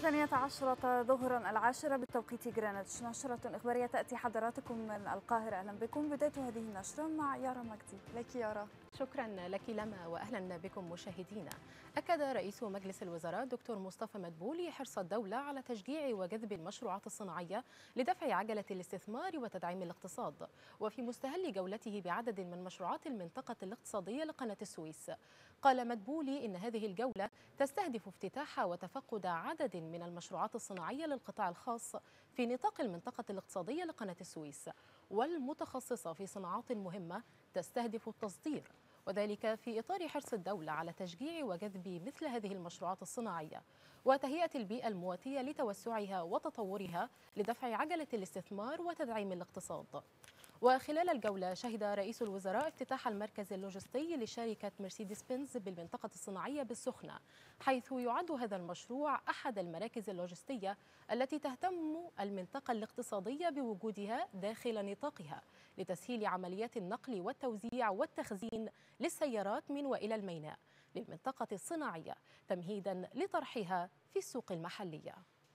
12 ظهرا 10 بالتوقيت غرينتش. نشرة إخبارية تأتي حضراتكم من القاهرة. أهلا بكم. بداية هذه النشرة مع يارا مجدي. لك يارا. شكرا لك لما، وأهلا بكم مشاهدينا. أكد رئيس مجلس الوزراء دكتور مصطفى مدبولي حرص الدولة على تشجيع وجذب المشروعات الصناعية لدفع عجلة الاستثمار وتدعيم الاقتصاد. وفي مستهل جولته بعدد من مشروعات المنطقة الاقتصادية لقناة السويس، قال مدبولي إن هذه الجولة تستهدف افتتاح وتفقد عدد من المشروعات الصناعية للقطاع الخاص في نطاق المنطقة الاقتصادية لقناة السويس، والمتخصصة في صناعات مهمة تستهدف التصدير، وذلك في إطار حرص الدولة على تشجيع وجذب مثل هذه المشروعات الصناعية وتهيئة البيئة المواتية لتوسعها وتطورها لدفع عجلة الاستثمار وتدعيم الاقتصاد. وخلال الجولة شهد رئيس الوزراء افتتاح المركز اللوجستي لشركة مرسيدس بنز بالمنطقة الصناعية بالسخنة، حيث يعد هذا المشروع أحد المراكز اللوجستية التي تهتم المنطقة الاقتصادية بوجودها داخل نطاقها لتسهيل عمليات النقل والتوزيع والتخزين للسيارات من وإلى الميناء للمنطقة الصناعية، تمهيدا لطرحها في السوق المحلية.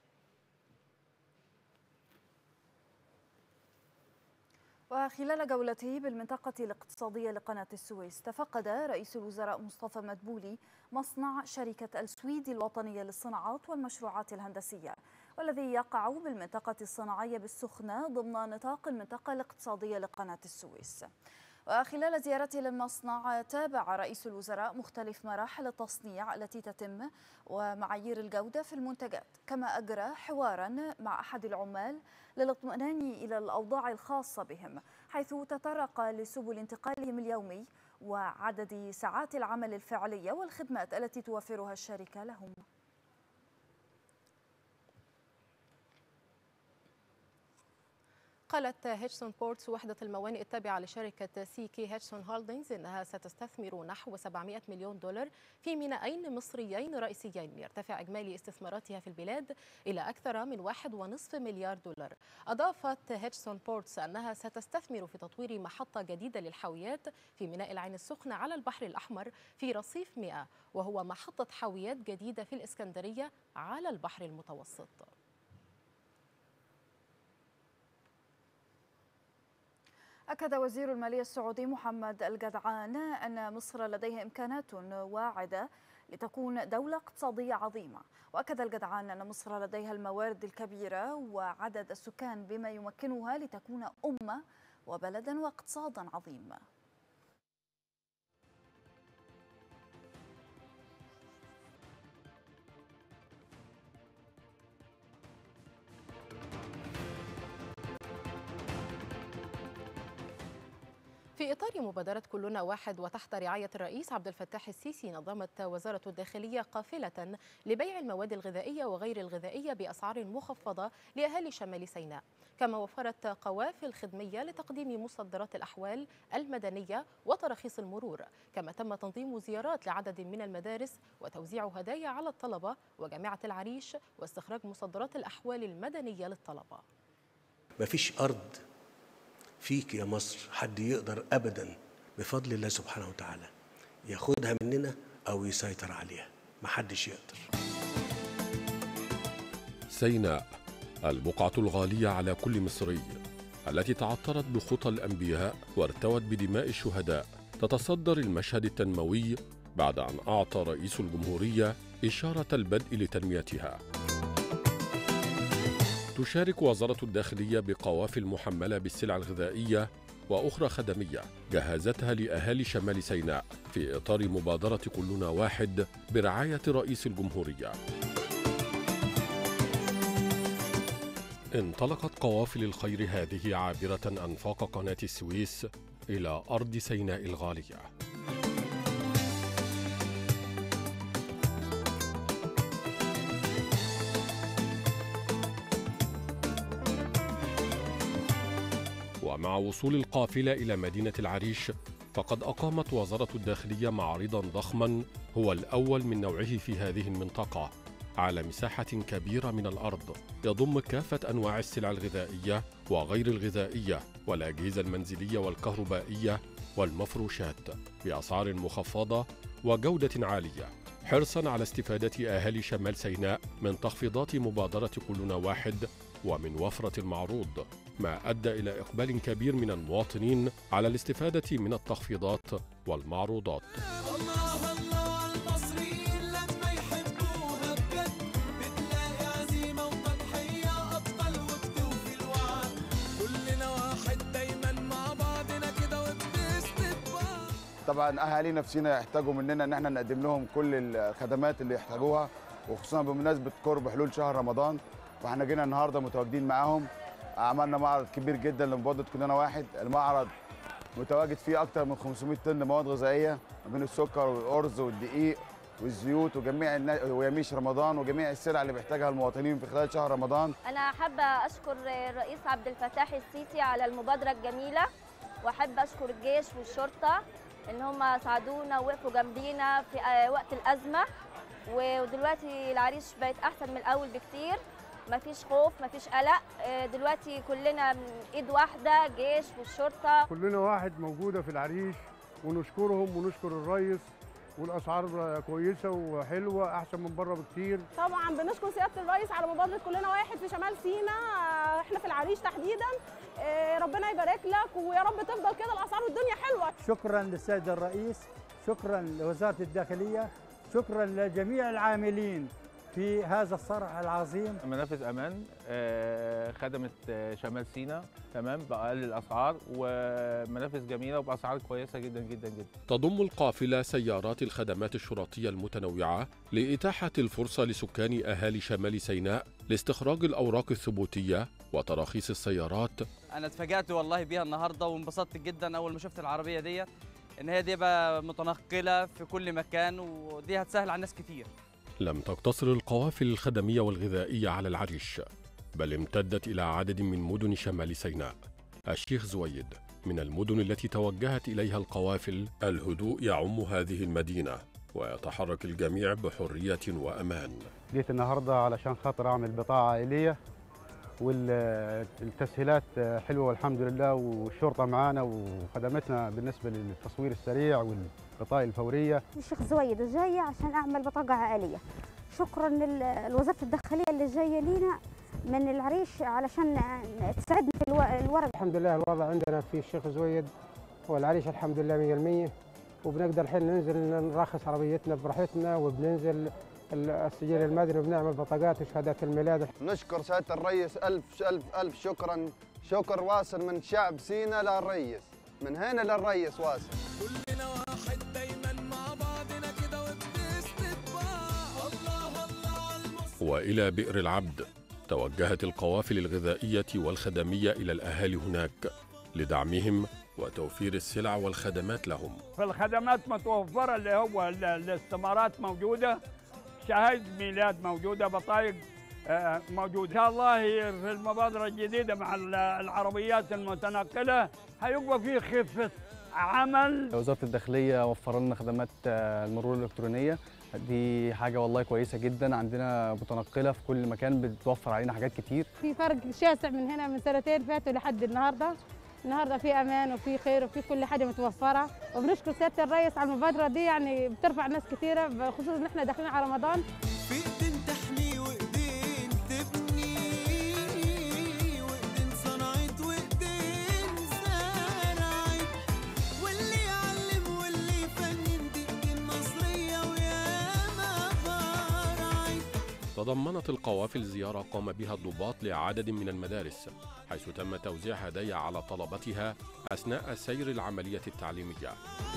وخلال جولته بالمنطقة الاقتصادية لقناة السويس، تفقد رئيس الوزراء مصطفى مدبولي مصنع شركة السويدي الوطنية للصناعات والمشروعات الهندسية، والذي يقع بالمنطقة الصناعية بالسخنة ضمن نطاق المنطقة الاقتصادية لقناة السويس. وخلال زيارته للمصنع تابع رئيس الوزراء مختلف مراحل التصنيع التي تتم ومعايير الجودة في المنتجات، كما أجرى حوارا مع أحد العمال للاطمئنان إلى الأوضاع الخاصة بهم، حيث تطرق لسبل انتقالهم اليومي وعدد ساعات العمل الفعلية والخدمات التي توفرها الشركة لهم. قالت هيتشسون بورتس وحدة الموانئ التابعة لشركة سي كي هيتشسون هولدينغز إنها ستستثمر نحو 700 مليون دولار في ميناءين مصريين رئيسيين، ليرتفع إجمالي استثماراتها في البلاد إلى أكثر من 1.5 مليار دولار. أضافت هيتشسون بورتس أنها ستستثمر في تطوير محطة جديدة للحاويات في ميناء العين السخنة على البحر الأحمر في رصيف 100، وهو محطة حاويات جديدة في الإسكندرية على البحر المتوسط. أكد وزير المالية السعودي محمد الجدعان أن مصر لديها إمكانات واعدة لتكون دولة اقتصادية عظيمة. وأكد الجدعان أن مصر لديها الموارد الكبيرة وعدد السكان بما يمكنها لتكون أمة وبلدا واقتصادا عظيما. في إطار مبادرة كلنا واحد وتحت رعاية الرئيس عبد الفتاح السيسي، نظمت وزارة الداخلية قافلة لبيع المواد الغذائية وغير الغذائية بأسعار مخفضة لأهالي شمال سيناء، كما وفرت قوافل خدمية لتقديم مصدرات الأحوال المدنية وتراخيص المرور، كما تم تنظيم زيارات لعدد من المدارس وتوزيع هدايا على الطلبة وجامعة العريش واستخراج مصدرات الأحوال المدنية للطلبة. مفيش أرض فيك يا مصر حد يقدر أبدا بفضل الله سبحانه وتعالى ياخدها مننا أو يسيطر عليها، محدش يقدر. سيناء، البقعة الغالية على كل مصري، التي تعطرت بخطى الأنبياء وارتوت بدماء الشهداء، تتصدر المشهد التنموي بعد أن أعطى رئيس الجمهورية إشارة البدء لتنميتها. تشارك وزارة الداخلية بقوافل محملة بالسلع الغذائية وأخرى خدمية جهزتها لأهالي شمال سيناء في إطار مبادرة كلنا واحد برعاية رئيس الجمهورية. انطلقت قوافل الخير هذه عابرة أنفاق قناة السويس إلى أرض سيناء الغالية. ومع وصول القافلة إلى مدينة العريش، فقد أقامت وزارة الداخلية معرضاً ضخماً هو الأول من نوعه في هذه المنطقة على مساحة كبيرة من الأرض، يضم كافة أنواع السلع الغذائية وغير الغذائية والأجهزة المنزلية والكهربائية والمفروشات بأسعار مخفضة وجودة عالية، حرصا على استفادة أهالي شمال سيناء من تخفيضات مبادرة كلنا واحد ومن وفرة المعروض، ما أدى إلى إقبال كبير من المواطنين على الاستفادة من التخفيضات والمعروضات. طبعا اهالي نفسنا يحتاجوا مننا ان احنا نقدم لهم كل الخدمات اللي يحتاجوها، وخصوصا بمناسبه قرب حلول شهر رمضان. فاحنا جينا النهارده متواجدين معاهم، عملنا معرض كبير جدا لمبادره كلنا واحد. المعرض متواجد فيه اكثر من 500 طن مواد غذائيه ما بين السكر والارز والدقيق والزيوت ويميش رمضان وجميع السلع اللي بيحتاجها المواطنين في خلال شهر رمضان. انا حابه اشكر الرئيس عبد الفتاح السيسي على المبادره الجميله، واحب اشكر الجيش والشرطه ان هم ساعدونا ووقفوا جنبينا في وقت الازمه، ودلوقتي العريش بقت احسن من الاول بكتير، مفيش خوف مفيش قلق، دلوقتي كلنا ايد واحده، جيش والشرطه كلنا واحد موجوده في العريش، ونشكرهم ونشكر الرئيس، والاسعار كويسه وحلوه احسن من بره بكتير. طبعا بنشكر سياده الرئيس على مبادره كلنا واحد في شمال سيناء، احنا في العريش تحديدا، ربنا يبارك لك ويا رب تفضل كده الاسعار والدنيا حلوه. شكرا للسيد الرئيس، شكرا لوزاره الداخليه، شكرا لجميع العاملين في هذا الصرح العظيم. منافذ امان خدمت شمال سيناء تمام باقل الاسعار، ومنافذ جميله وباسعار كويسه جدا جدا جدا. تضم القافله سيارات الخدمات الشرطيه المتنوعه لاتاحه الفرصه لسكان اهالي شمال سيناء لاستخراج الاوراق الثبوتيه وتراخيص السيارات. انا اتفاجأت والله بيها النهارده وانبسطت جدا اول ما شفت العربيه ديت، ان هي دي بقى متنقله في كل مكان، ودي هتسهل على ناس كتير. لم تقتصر القوافل الخدمية والغذائية على العريش، بل امتدت إلى عدد من مدن شمال سيناء. الشيخ زويد من المدن التي توجهت إليها القوافل. الهدوء يعم هذه المدينة ويتحرك الجميع بحرية وأمان. جيت النهاردة علشان خاطر أعمل بطاقة عائلية، والتسهيلات حلوة والحمد لله، والشرطة معانا وخدمتنا بالنسبة للتصوير السريع والبطاقة الفورية. الشيخ زويد جاية عشان أعمل بطاقة عائلية. شكرا لوزارة الداخلية اللي جاية لينا من العريش علشان تساعدنا في الورق. الحمد لله الوضع عندنا في الشيخ زويد والعريش الحمد لله 100%، وبنقدر الحين ننزل نرخص عربيتنا براحتنا، وبننزل السجل المدني وبنعمل بطاقات وشهادات الميلاد. نشكر سيادة الرئيس ألف ألف ألف شكرا، شكر واصل من شعب سيناء للرئيس، من هنا للرئيس واصل. كلنا واحد دايما مع بعضنا كده وبنسند بعض. الله الله على المصر. وإلى بئر العبد توجهت القوافل الغذائية والخدمية إلى الأهالي هناك لدعمهم وتوفير السلع والخدمات لهم. فالخدمات متوفرة، اللي هو الاستمارات موجودة، شهادة ميلاد موجودة، بطايق موجودة. إن شاء الله في المبادرة الجديدة مع العربيات المتنقلة هيبقى في خفة عمل. وزارة الداخلية وفر لنا خدمات المرور الإلكترونية، دي حاجة والله كويسة جدا. عندنا متنقلة في كل مكان بتوفر علينا حاجات كتير. في فرق شاسع من هنا من سنتين فاتوا لحد النهارده في امان وفي خير وفي كل حاجه متوفره، وبنشكر سياده الرئيس على المبادره دي، يعني بترفع ناس كثيره، خصوصا ان احنا داخلين على رمضان. في ايدين تحمي وايدين تبني، وايدين صنعت وايدين زرعت، واللي يعلم واللي يفنن دي ايدين مصريه وياما برعت. تضمنت القوافل زيارة قام بها الضباط لعدد من المدارس، حيث تم توزيع هدايا على طلبتها أثناء سير العملية التعليمية.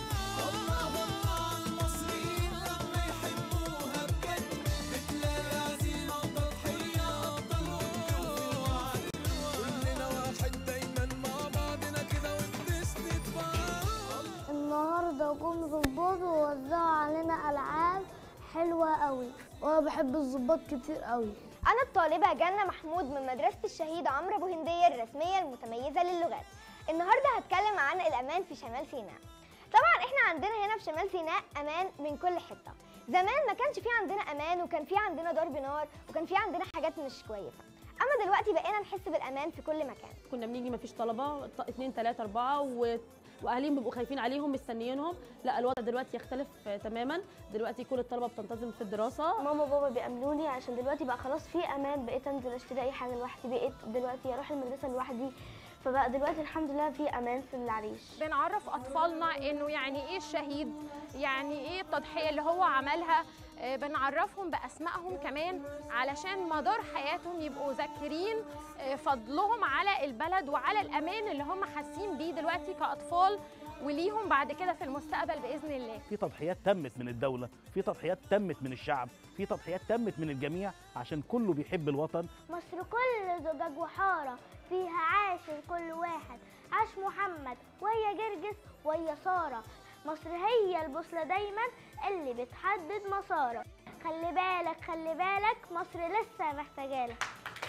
النهارده جم ظباط ووزعوا علينا ألعاب حلوة قوي، وأنا بحب الظباط كتير قوي. أنا الطالبة جنة محمود من مدرسة الشهيد عمرو أبو هندية الرسمية المتميزة للغات. النهارده هتكلم عن الأمان في شمال سيناء. طبعا احنا عندنا هنا في شمال سيناء أمان من كل حتة. زمان ما كانش في عندنا أمان، وكان في عندنا ضرب نار، وكان في عندنا حاجات مش كويسة. أما دلوقتي بقينا نحس بالأمان في كل مكان. كنا بنيجي ما فيش طلبة 2 3 4 واهاليهم بيبقوا خايفين عليهم مستنيينهم. لا، الوضع دلوقتي يختلف تماما، دلوقتي كل الطلبه بتنتظم في الدراسه. ماما وبابا بيأمنوني عشان دلوقتي بقى خلاص في امان، بقيت انزل اشتري اي حاجه لوحدي، بقيت دلوقتي اروح المدرسه لوحدي، فبقى دلوقتي الحمد لله في امان في العريش. بنعرف اطفالنا انه يعني ايه الشهيد، يعني ايه التضحيه اللي هو عملها. بنعرفهم باسمائهم كمان علشان مدار حياتهم يبقوا ذاكرين فضلهم على البلد وعلى الامان اللي هم حاسين بيه دلوقتي كاطفال، وليهم بعد كده في المستقبل باذن الله. في تضحيات تمت من الدوله، في تضحيات تمت من الشعب، في تضحيات تمت من الجميع عشان كله بيحب الوطن. مصر كل زجاج وحاره فيها عاشر كل واحد، عاش محمد وهي جرجس وهي ساره. مصر هي البوصله دايما اللي بتحدد مسارك. خلي بالك خلي بالك، مصر لسه محتاجالك.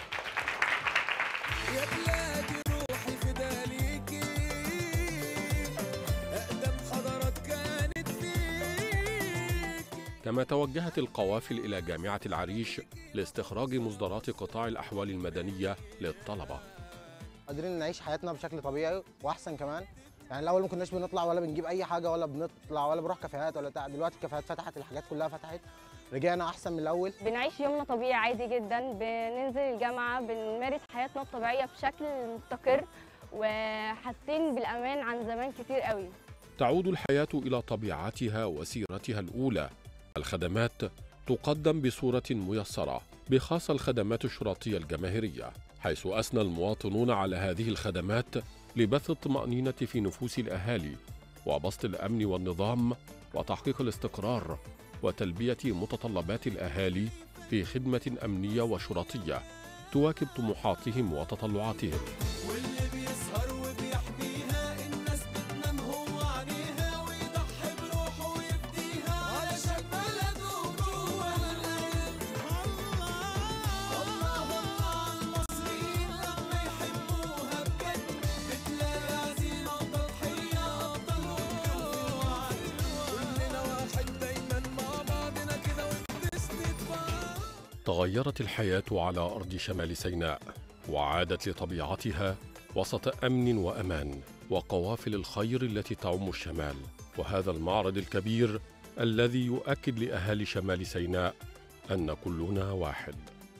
يا بلادي روحي فداليكي، أقدم حضارات كانت فيك. كما توجهت القوافل إلى جامعة العريش لاستخراج مصدرات قطاع الأحوال المدنية للطلبة. قادرين نعيش حياتنا بشكل طبيعي وأحسن كمان. يعني الأول ما كناش بنطلع ولا بنجيب أي حاجة ولا بنطلع ولا بنروح كافيهات ولا بتاع، دلوقتي الكافيهات فتحت، الحاجات كلها فتحت، رجعنا أحسن من الأول. بنعيش يومنا طبيعي عادي جدا، بننزل الجامعة، بنمارس حياتنا الطبيعية بشكل مستقر وحاسين بالأمان عن زمان كتير قوي. تعود الحياة إلى طبيعتها وسيرتها الأولى. الخدمات تقدم بصورة ميسرة، بخاصة الخدمات الشرطية الجماهيرية، حيث أثنى المواطنون على هذه الخدمات لبث الطمأنينة في نفوس الأهالي وبسط الأمن والنظام وتحقيق الاستقرار وتلبية متطلبات الأهالي في خدمة أمنية وشرطية تواكب طموحاتهم وتطلعاتهم. واللي بيسهر وبيحميها الناس بتنام هو عليها، ويضحي بروحه ويفديها علشان بلده جوه القلب. الله الله على المصريين لما يحبوها بجد، بتلاقي عزيمة وتضحية أبطالهم كلنا واحد دايما مع بعضنا كده وبنسند بعض. تغيرت الحياة على أرض شمال سيناء وعادت لطبيعتها وسط أمن وأمان وقوافل الخير التي تعم الشمال، وهذا المعرض الكبير الذي يؤكد لأهالي شمال سيناء أن كلنا واحد.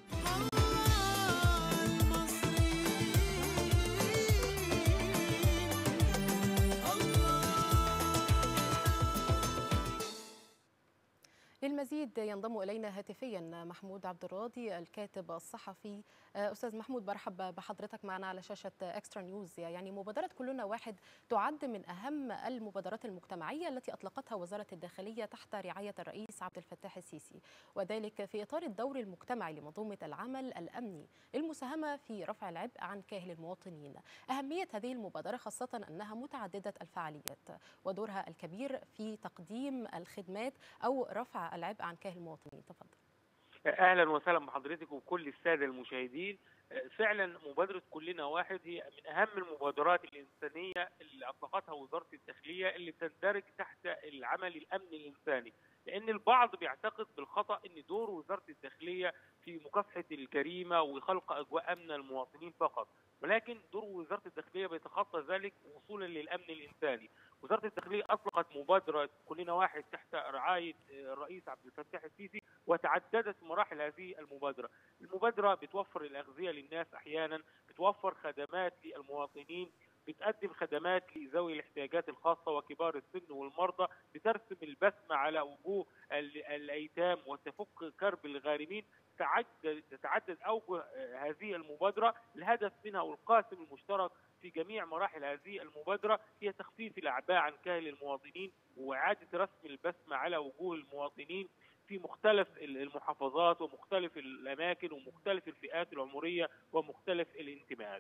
للمزيد ينضم إلينا هاتفيا محمود عبد الراضي الكاتب الصحفي. أستاذ محمود، برحب بحضرتك معنا على شاشة إكسترا نيوز. يعني مبادرة كلنا واحد تعد من أهم المبادرات المجتمعية التي أطلقتها وزارة الداخلية تحت رعاية الرئيس عبد الفتاح السيسي، وذلك في إطار الدور المجتمعي لمنظومة العمل الأمني للمساهمة في رفع العبء عن كاهل المواطنين. أهمية هذه المبادرة خاصة أنها متعددة الفعاليات ودورها الكبير في تقديم الخدمات أو رفع العبء عن كاهل المواطنين. تفضل. اهلا وسهلا بحضرتك وكل الساده المشاهدين. فعلا مبادره كلنا واحد هي من اهم المبادرات الانسانيه اللي اطلقتها وزاره الداخليه، اللي بتندرج تحت العمل الامني الانساني، لان البعض بيعتقد بالخطا ان دور وزاره الداخليه في مكافحه الجريمه وخلق اجواء امن المواطنين فقط، ولكن دور وزاره الداخليه بيتخطى ذلك وصولا للامن الانساني. وزاره الداخليه اطلقت مبادره كلنا واحد تحت رعايه الرئيس عبد الفتاح السيسي، وتعددت مراحل هذه المبادره. المبادره بتوفر الاغذيه للناس احيانا، بتوفر خدمات للمواطنين، بتقدم خدمات لذوي الاحتياجات الخاصه وكبار السن والمرضى، بترسم البسمه على وجوه الايتام وتفك كرب الغارمين. تتعدد اوجه هذه المبادره. الهدف منها والقاسم المشترك في جميع مراحل هذه المبادره هي تخفيف الاعباء عن كاهل المواطنين واعاده رسم البسمه على وجوه المواطنين في مختلف المحافظات ومختلف الاماكن ومختلف الفئات العمريه ومختلف الانتماءات.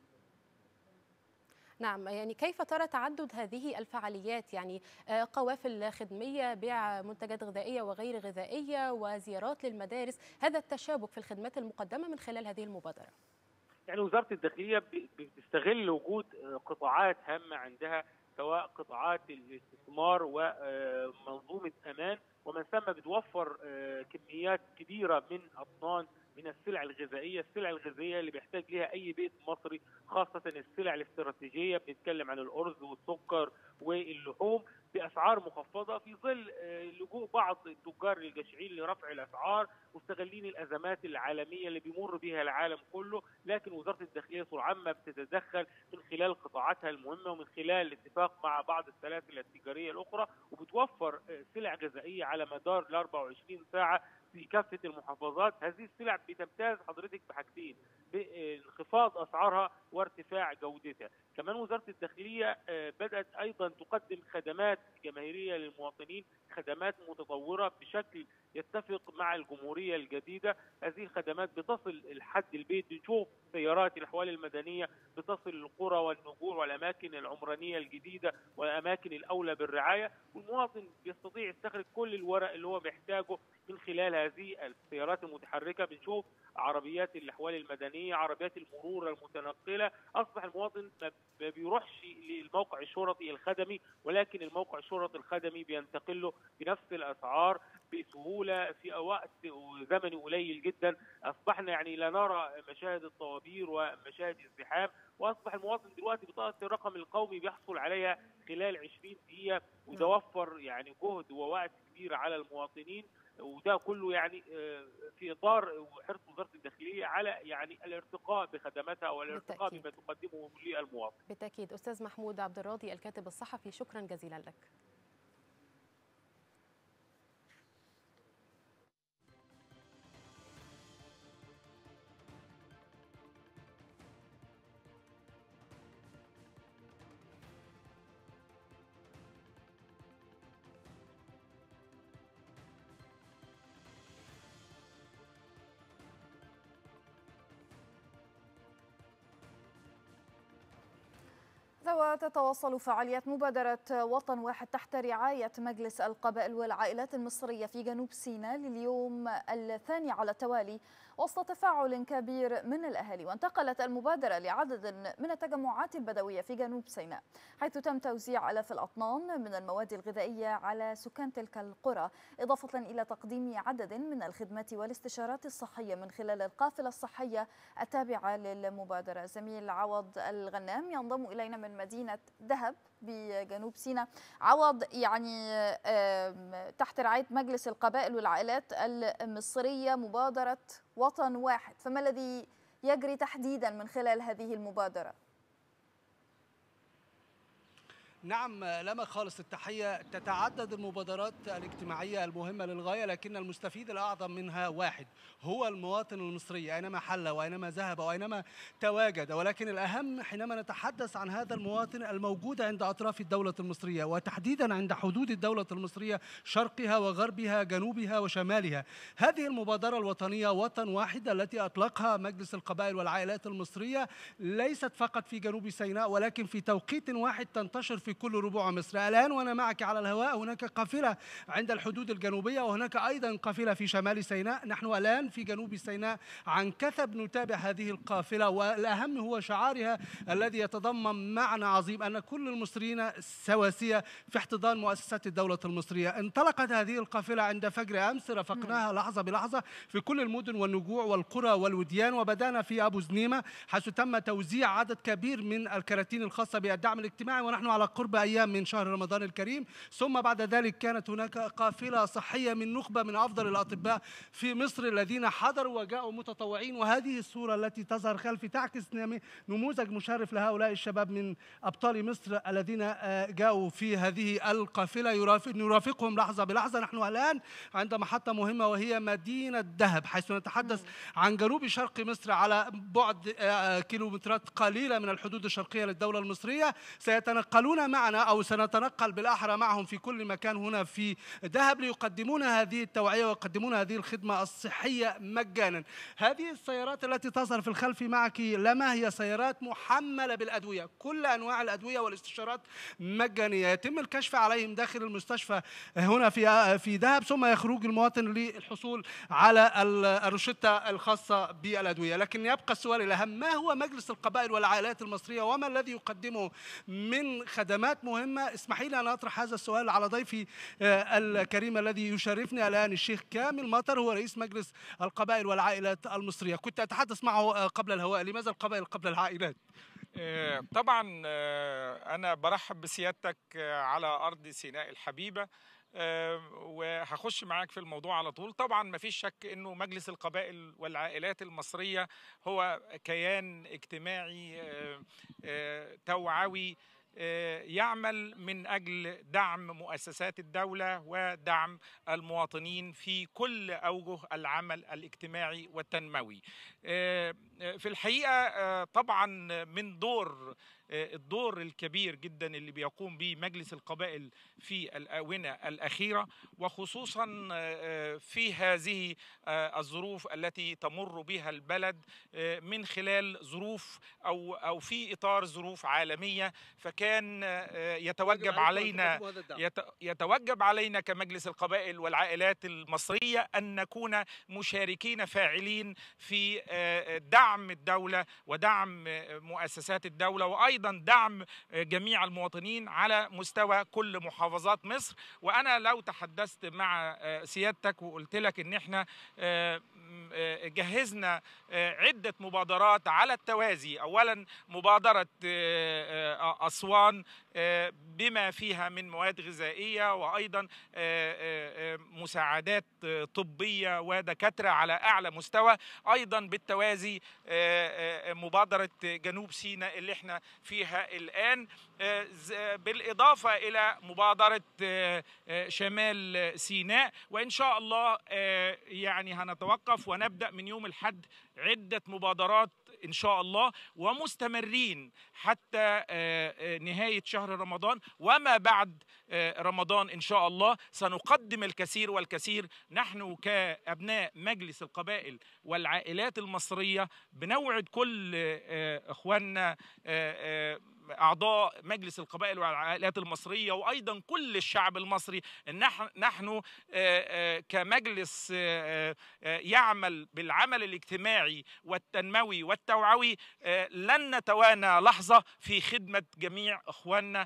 نعم، يعني كيف ترى تعدد هذه الفعاليات؟ يعني قوافل خدمية، بيع منتجات غذائية وغير غذائية، وزيارات للمدارس، هذا التشابك في الخدمات المقدمة من خلال هذه المبادرة. يعني وزارة الداخلية بتستغل وجود قطاعات هامة عندها، سواء قطاعات الاستثمار ومنظومة أمان، ومن ثم بتوفر كميات كبيرة من أطنان من السلع الغذائيه، السلع الغذائيه اللي بيحتاج ليها اي بيت مصري، خاصه السلع الاستراتيجيه، بنتكلم عن الارز والسكر واللحوم باسعار مخفضه في ظل لجوء بعض التجار للجشعين لرفع الاسعار، مستغلين الازمات العالميه اللي بيمر بها العالم كله. لكن وزاره الداخليه طول ما بتتدخل من خلال قطاعاتها المهمه ومن خلال الاتفاق مع بعض السلاسل التجاريه الاخرى، وبتوفر سلع غذائيه على مدار ال 24 ساعه في كافه المحافظات. هذه السلع بتمتاز حضرتك بحاجتين: بانخفاض اسعارها وارتفاع جودتها. كمان وزاره الداخليه بدات ايضا تقدم خدمات جماهيريه للمواطنين، خدمات متطوره بشكل يتفق مع الجمهوريه الجديده. هذه الخدمات بتصل لحد البيت، بنشوف سيارات الاحوال المدنيه بتصل للقرى والنجوع والاماكن العمرانيه الجديده والاماكن الاولى بالرعايه، والمواطن بيستطيع يستخرج كل الورق اللي هو محتاجه من خلال هذه السيارات المتحركه. بنشوف عربيات الاحوال المدنيه، عربيات المرور المتنقله. اصبح المواطن ما بيروحش للموقع الشرطي الخدمي، ولكن الموقع الشرطي الخدمي بينتقل له بنفس الاسعار بسهوله في وقت زمني قليل جدا. اصبحنا يعني لا نرى مشاهد الطوابير ومشاهد الزحام، واصبح المواطن دلوقتي بطاقه الرقم القومي بيحصل عليها خلال 20 دقيقه، وده وفر يعني جهد ووقت كبير على المواطنين. وده كله يعني في اطار وحرص وزاره الداخليه على يعني الارتقاء بخدماتها والارتقاء بما تقدمه للمواطن. بالتاكيد. استاذ محمود عبد الراضي الكاتب الصحفي، شكرا جزيلا لك. وتتواصل فعاليات مبادرة وطن واحد تحت رعاية مجلس القبائل والعائلات المصرية في جنوب سيناء لليوم الثاني على التوالي وسط تفاعل كبير من الأهالي. وانتقلت المبادرة لعدد من التجمعات البدوية في جنوب سيناء، حيث تم توزيع آلاف الأطنان من المواد الغذائية على سكان تلك القرى، إضافة إلى تقديم عدد من الخدمات والاستشارات الصحية من خلال القافلة الصحية التابعة للمبادرة. زميل عوض الغنام ينضم إلينا من مدينة دهب بجنوب سيناء. عوض، يعني تحت رعاية مجلس القبائل والعائلات المصرية مبادرة وطن واحد، فما الذي يجري تحديدا من خلال هذه المبادرة؟ نعم لما خالص التحية. تتعدد المبادرات الاجتماعية المهمة للغاية، لكن المستفيد الأعظم منها واحد، هو المواطن المصري أينما حل وأينما ذهب وأينما تواجد. ولكن الأهم حينما نتحدث عن هذا المواطن الموجود عند أطراف الدولة المصرية، وتحديدا عند حدود الدولة المصرية شرقها وغربها جنوبها وشمالها. هذه المبادرة الوطنية وطن واحد التي أطلقها مجلس القبائل والعائلات المصرية ليست فقط في جنوب سيناء، ولكن في توقيت واحد تنتشر في كل ربوع مصر. الآن وأنا معك على الهواء هناك قافلة عند الحدود الجنوبية، وهناك أيضا قافلة في شمال سيناء. نحن الآن في جنوب سيناء عن كثب نتابع هذه القافلة، والأهم هو شعارها الذي يتضمن معنى عظيم أن كل المصريين سواسية في احتضان مؤسسات الدولة المصرية. انطلقت هذه القافلة عند فجر أمس، رافقناها لحظة بلحظة في كل المدن والنجوع والقرى والوديان، وبدأنا في أبو زنيمة حيث تم توزيع عدد كبير من الكراتين الخاصة بالدعم الاجتماعي، ونحن على قرب أيام من شهر رمضان الكريم. ثم بعد ذلك كانت هناك قافلة صحية من نخبة من أفضل الأطباء في مصر الذين حضروا وجاءوا متطوعين. وهذه الصورة التي تظهر خلفي تعكس نموذج مشرف لهؤلاء الشباب من أبطال مصر الذين جاءوا في هذه القافلة، نرافقهم لحظة بلحظة. نحن الآن عند محطة مهمة وهي مدينة دهب، حيث نتحدث عن جنوب شرق مصر على بعد كيلومترات قليلة من الحدود الشرقية للدولة المصرية. سيتنقلون معنا أو سنتنقل بالأحرى معهم في كل مكان هنا في دهب ليقدمون هذه التوعية ويقدمون هذه الخدمة الصحية مجانا. هذه السيارات التي تظهر في الخلف معك لما هي سيارات محملة بالأدوية، كل أنواع الأدوية والاستشارات مجانية، يتم الكشف عليهم داخل المستشفى هنا في دهب، ثم يخرج المواطن للحصول على الروشتة الخاصة بالأدوية. لكن يبقى السؤال الأهم، ما هو مجلس القبائل والعائلات المصرية وما الذي يقدمه من خدمات خدمات مهمة. اسمحي لي أن أطرح هذا السؤال على ضيفي الكريم الذي يشرفني الآن، الشيخ كامل مطر، هو رئيس مجلس القبائل والعائلات المصرية. كنت أتحدث معه قبل الهواء، لماذا القبائل قبل العائلات؟ طبعا أنا برحب بسيادتك على أرض سيناء الحبيبة، وهخش معاك في الموضوع على طول. طبعا ما فيش شك انه مجلس القبائل والعائلات المصرية هو كيان اجتماعي توعوي يعمل من أجل دعم مؤسسات الدولة ودعم المواطنين في كل أوجه العمل الاجتماعي والتنموي. في الحقيقة طبعا من الدور الكبير جدا اللي بيقوم به مجلس القبائل في الآونة الأخيرة، وخصوصا في هذه الظروف التي تمر بها البلد من خلال ظروف أو في إطار ظروف عالمية، فكان يتوجب علينا كمجلس القبائل والعائلات المصرية أن نكون مشاركين فاعلين في دعم الدولة ودعم مؤسسات الدولة، وأيضا دعم جميع المواطنين على مستوى كل محافظات مصر. وأنا لو تحدثت مع سيادتك وقلت لك إن احنا جهزنا عدة مبادرات على التوازي. أولا مبادرة أسوان بما فيها من مواد غذائية، وأيضا مساعدات طبية ودكاترة على أعلى مستوى. أيضا بالتوازي مبادرة جنوب سيناء اللي احنا فيها الآن، بالإضافة إلى مبادرة شمال سيناء. وإن شاء الله يعني هنتوقف ونبدأ من يوم الأحد عدة مبادرات إن شاء الله، ومستمرين حتى نهاية شهر رمضان وما بعد رمضان إن شاء الله. سنقدم الكثير والكثير. نحن كأبناء مجلس القبائل والعائلات المصرية بنوعد كل إخواننا أعضاء مجلس القبائل والعائلات المصرية وأيضا كل الشعب المصري أن نحن كمجلس يعمل بالعمل الاجتماعي والتنموي والتوعوي لن نتوانى لحظة في خدمة جميع إخواننا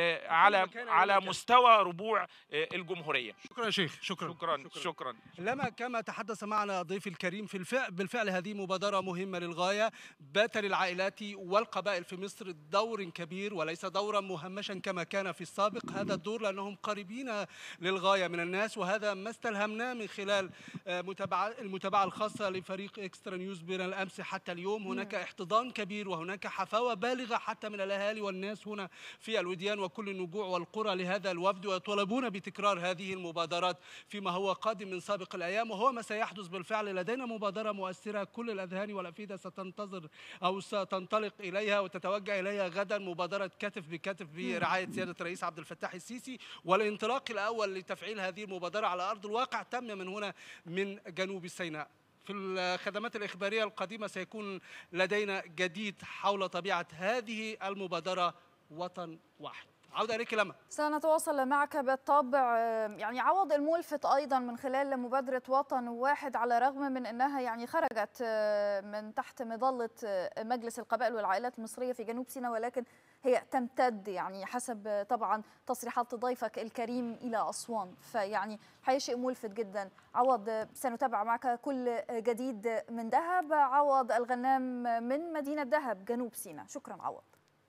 على مستوى ربوع الجمهورية. شكرا شيخ. شكرا. لما كما تحدث معنا ضيفي الكريم بالفعل هذه مبادرة مهمة للغاية. بات للعائلات والقبائل في مصر دور كبير وليس دورا مهمشا كما كان في السابق. هذا الدور لأنهم قريبين للغاية من الناس، وهذا ما استلهمناه من خلال المتابعة الخاصة لفريق إكسترا نيوز بين الأمس حتى اليوم. هناك احتضان كبير وهناك حفاوة بالغة حتى من الأهالي والناس هنا في الوديان وكل النجوع والقرى لهذا الوفد، ويطالبون بتكرار هذه المبادرات فيما هو قادم من سابق الأيام، وهو ما سيحدث بالفعل. لدينا مبادرة مؤثرة كل الأذهان والأفئدة ستنتظر أو ستنطلق إليها وتتوجه إليها غدا، مبادرة كتف بكتف برعاية سيادة الرئيس عبد الفتاح السيسي. والانطلاق الأول لتفعيل هذه المبادرة على أرض الواقع تم من هنا من جنوب سيناء. في الخدمات الإخبارية القديمة سيكون لدينا جديد حول طبيعة هذه المبادرة وطن واحد. عودة إليك لما سنتواصل معك بالطبع. يعني عوض الملفت أيضا من خلال مبادرة وطن واحد، على الرغم من أنها يعني خرجت من تحت مظلة مجلس القبائل والعائلات المصرية في جنوب سيناء، ولكن هي تمتد يعني حسب طبعا تصريحات ضيفك الكريم إلى أسوان، فيعني حقيقي شيء ملفت جدا. عوض، سنتابع معك كل جديد من دهب. عوض الغنام من مدينة دهب جنوب سيناء. شكرا عوض.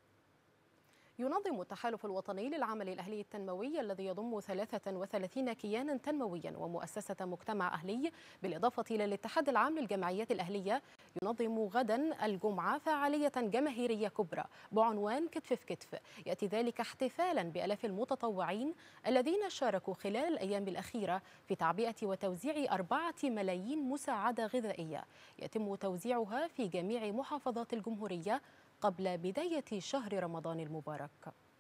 ينظم التحالف الوطني للعمل الأهلي التنموي الذي يضم 33 كيانا تنمويا ومؤسسة مجتمع أهلي بالإضافة إلى الاتحاد العام للجمعيات الأهلية، ينظم غدا الجمعة فعالية جماهيرية كبرى بعنوان كتف في كتف. يأتي ذلك احتفالا بآلاف المتطوعين الذين شاركوا خلال الأيام الأخيرة في تعبئة وتوزيع 4 ملايين مساعدة غذائية يتم توزيعها في جميع محافظات الجمهورية قبل بداية شهر رمضان المبارك.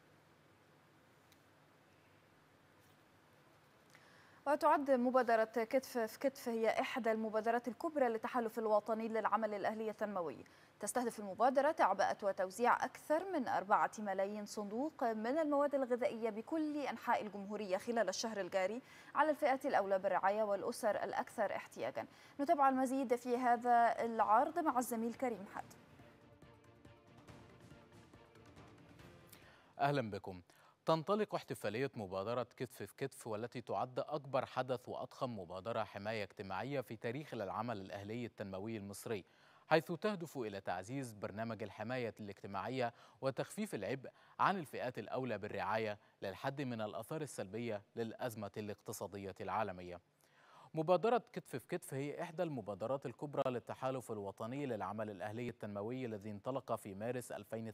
وتعد مبادرة كتف في كتف هي إحدى المبادرات الكبرى للتحالف الوطني للعمل الأهلي التنموي. تستهدف المبادرة تعبئة وتوزيع أكثر من 4 ملايين صندوق من المواد الغذائية بكل أنحاء الجمهورية خلال الشهر الجاري على الفئات الأولى بالرعاية والأسر الأكثر احتياجا. نتابع المزيد في هذا العرض مع الزميل كريم حاتم. أهلا بكم. تنطلق احتفالية مبادرة كتف في كتف، والتي تعد أكبر حدث وأضخم مبادرة حماية اجتماعية في تاريخ العمل الأهلي التنموي المصري، حيث تهدف إلى تعزيز برنامج الحماية الاجتماعية وتخفيف العبء عن الفئات الأولى بالرعاية للحد من الآثار السلبية للأزمة الاقتصادية العالمية. مبادرة كتف في كتف هي إحدى المبادرات الكبرى للتحالف الوطني للعمل الأهلي التنموي الذي انطلق في مارس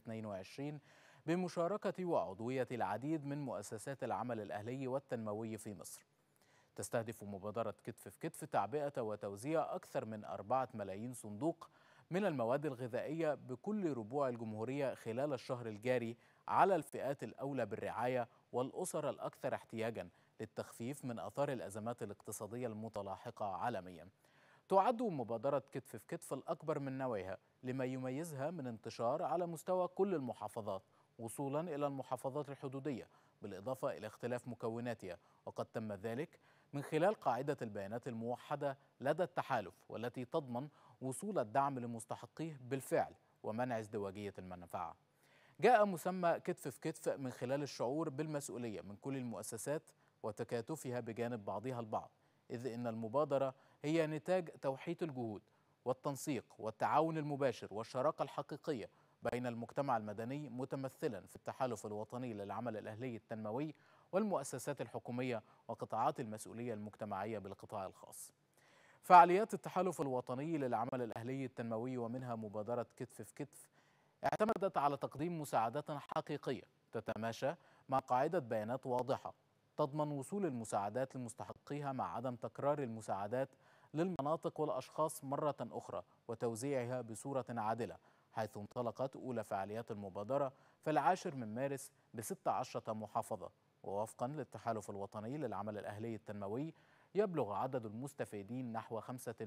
2022 بمشاركة وعضوية العديد من مؤسسات العمل الأهلي والتنموي في مصر. تستهدف مبادرة كتف في كتف تعبئة وتوزيع أكثر من 4 ملايين صندوق من المواد الغذائية بكل ربوع الجمهورية خلال الشهر الجاري على الفئات الأولى بالرعاية والأسر الأكثر احتياجاً للتخفيف من آثار الأزمات الاقتصادية المتلاحقة عالمياً. تعد مبادرة كتف في كتف الأكبر من نوعها لما يميزها من انتشار على مستوى كل المحافظات وصولاً إلى المحافظات الحدودية، بالإضافة إلى اختلاف مكوناتها، وقد تم ذلك من خلال قاعدة البيانات الموحدة لدى التحالف، والتي تضمن وصول الدعم لمستحقيه بالفعل ومنع ازدواجية المنفعة. جاء مسمى كتف في كتف من خلال الشعور بالمسؤولية من كل المؤسسات وتكاتفها بجانب بعضها البعض، إذ إن المبادرة هي نتاج توحيد الجهود والتنسيق والتعاون المباشر والشراكة الحقيقية بين المجتمع المدني متمثلا في التحالف الوطني للعمل الأهلي التنموي والمؤسسات الحكومية وقطاعات المسؤولية المجتمعية بالقطاع الخاص. فعاليات التحالف الوطني للعمل الأهلي التنموي ومنها مبادرة كتف في كتف اعتمدت على تقديم مساعدات حقيقية تتماشى مع قاعدة بيانات واضحة تضمن وصول المساعدات لمستحقيها مع عدم تكرار المساعدات للمناطق والأشخاص مرة أخرى وتوزيعها بصورة عادلة، حيث انطلقت أولى فعاليات المبادرة في 10 من مارس ب16 محافظة. ووفقا للتحالف الوطني للعمل الأهلي التنموي يبلغ عدد المستفيدين نحو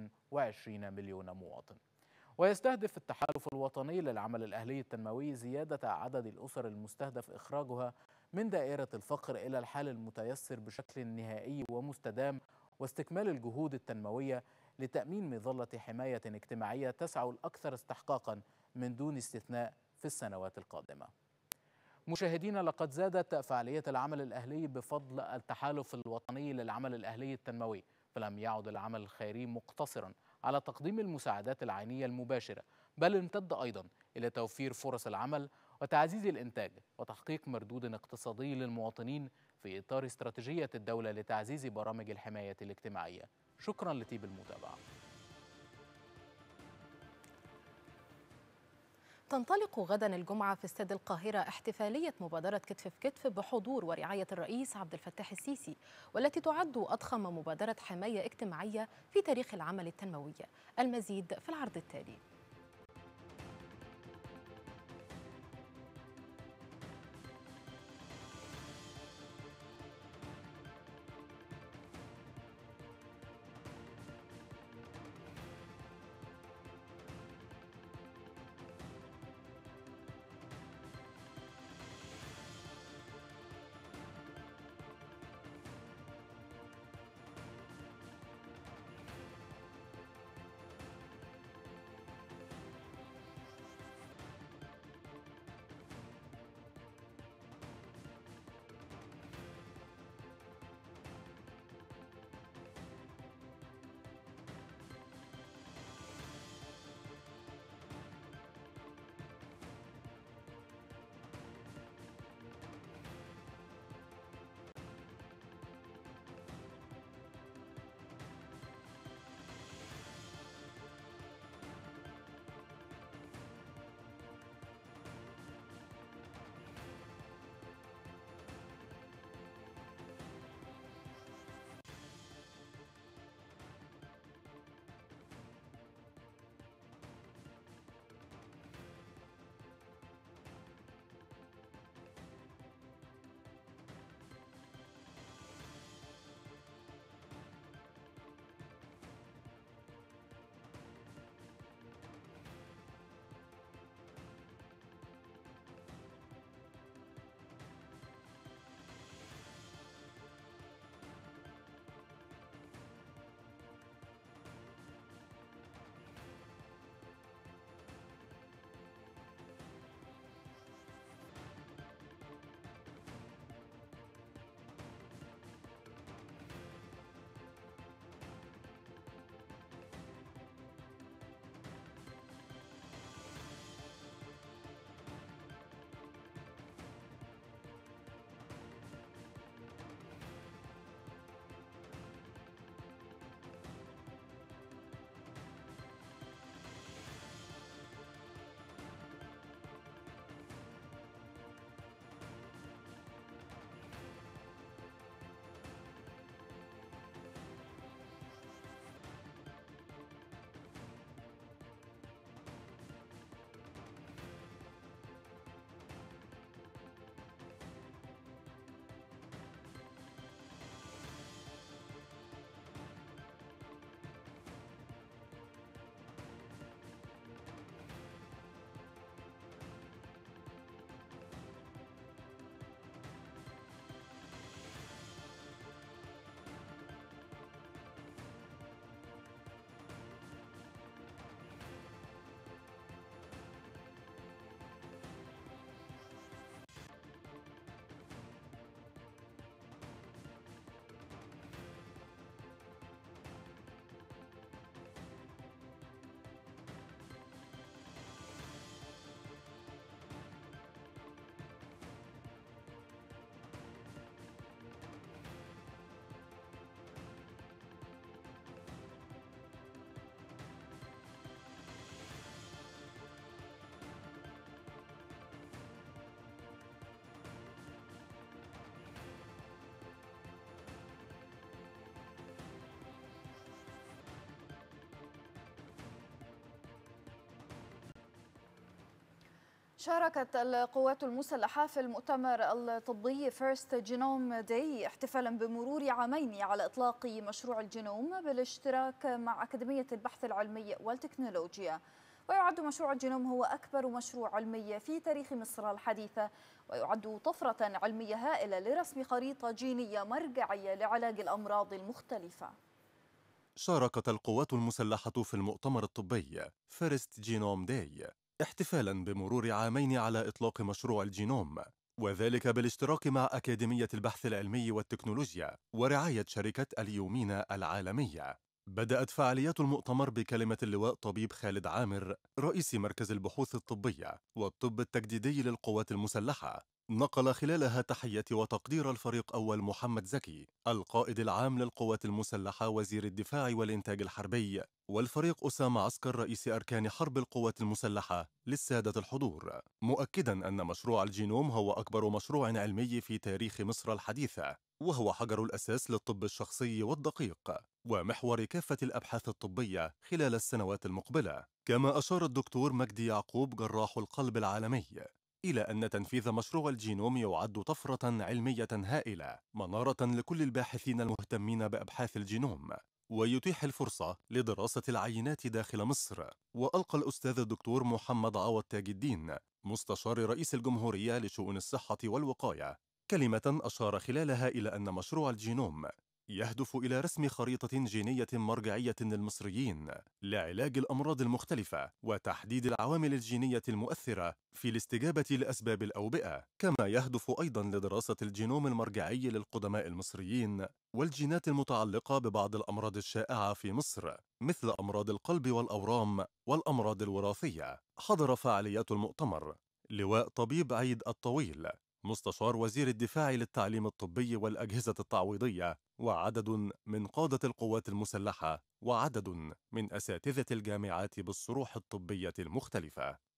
25 مليون مواطن. ويستهدف التحالف الوطني للعمل الأهلي التنموي زيادة عدد الأسر المستهدف إخراجها من دائرة الفقر إلى الحال المتيسر بشكل نهائي ومستدام، واستكمال الجهود التنموية لتأمين مظلة حماية اجتماعية تسعى الأكثر استحقاقا من دون استثناء في السنوات القادمة. مشاهدينا، لقد زادت فعالية العمل الأهلي بفضل التحالف الوطني للعمل الأهلي التنموي، فلم يعد العمل الخيري مقتصرا على تقديم المساعدات العينية المباشرة، بل امتد أيضا إلى توفير فرص العمل وتعزيز الإنتاج وتحقيق مردود اقتصادي للمواطنين في إطار استراتيجية الدولة لتعزيز برامج الحماية الاجتماعية. شكرا لطيب المتابعة. تنطلق غدا الجمعة في استاد القاهرة احتفالية مبادرة كتف في كتف بحضور ورعاية الرئيس عبد الفتاح السيسي، والتي تعد أضخم مبادرة حماية اجتماعية في تاريخ العمل التنموي. المزيد في العرض التالي. شاركت القوات المسلحة في المؤتمر الطبي فيرست جينوم داي احتفالا بمرور عامين على إطلاق مشروع الجينوم بالاشتراك مع أكاديمية البحث العلمي والتكنولوجيا. ويعد مشروع الجينوم هو أكبر مشروع علمي في تاريخ مصر الحديثة، ويعد طفرة علمية هائلة لرسم خريطة جينية مرجعية لعلاج الأمراض المختلفة. شاركت القوات المسلحة في المؤتمر الطبي فيرست جينوم داي احتفالا بمرور عامين على إطلاق مشروع الجينوم، وذلك بالاشتراك مع أكاديمية البحث العلمي والتكنولوجيا ورعاية شركة اليومينا العالمية. بدأت فعاليات المؤتمر بكلمة اللواء طبيب خالد عامر رئيس مركز البحوث الطبية والطب التجديدي للقوات المسلحة، نقل خلالها تحية وتقدير الفريق أول محمد زكي القائد العام للقوات المسلحة وزير الدفاع والإنتاج الحربي، والفريق أسامة عسكر رئيس أركان حرب القوات المسلحة للسادة الحضور، مؤكدا أن مشروع الجينوم هو أكبر مشروع علمي في تاريخ مصر الحديثة، وهو حجر الأساس للطب الشخصي والدقيق ومحور كافة الأبحاث الطبية خلال السنوات المقبلة. كما أشار الدكتور مجدي يعقوب جراح القلب العالمي إلى أن تنفيذ مشروع الجينوم يعد طفرة علمية هائلة منارة لكل الباحثين المهتمين بأبحاث الجينوم، ويتيح الفرصة لدراسة العينات داخل مصر. وألقى الأستاذ الدكتور محمد عوض تاج الدين مستشار رئيس الجمهورية لشؤون الصحة والوقاية كلمة أشار خلالها إلى أن مشروع الجينوم يهدف إلى رسم خريطة جينية مرجعية للمصريين لعلاج الأمراض المختلفة وتحديد العوامل الجينية المؤثرة في الاستجابة لأسباب الأوبئة، كما يهدف أيضا لدراسة الجينوم المرجعي للقدماء المصريين والجينات المتعلقة ببعض الأمراض الشائعة في مصر مثل أمراض القلب والأورام والأمراض الوراثية. حضر فعاليات المؤتمر لواء طبيب عيد الطويل مستشار وزير الدفاع للتعليم الطبي والأجهزة التعويضية، وعدد من قادة القوات المسلحة، وعدد من أساتذة الجامعات بالصروح الطبية المختلفة.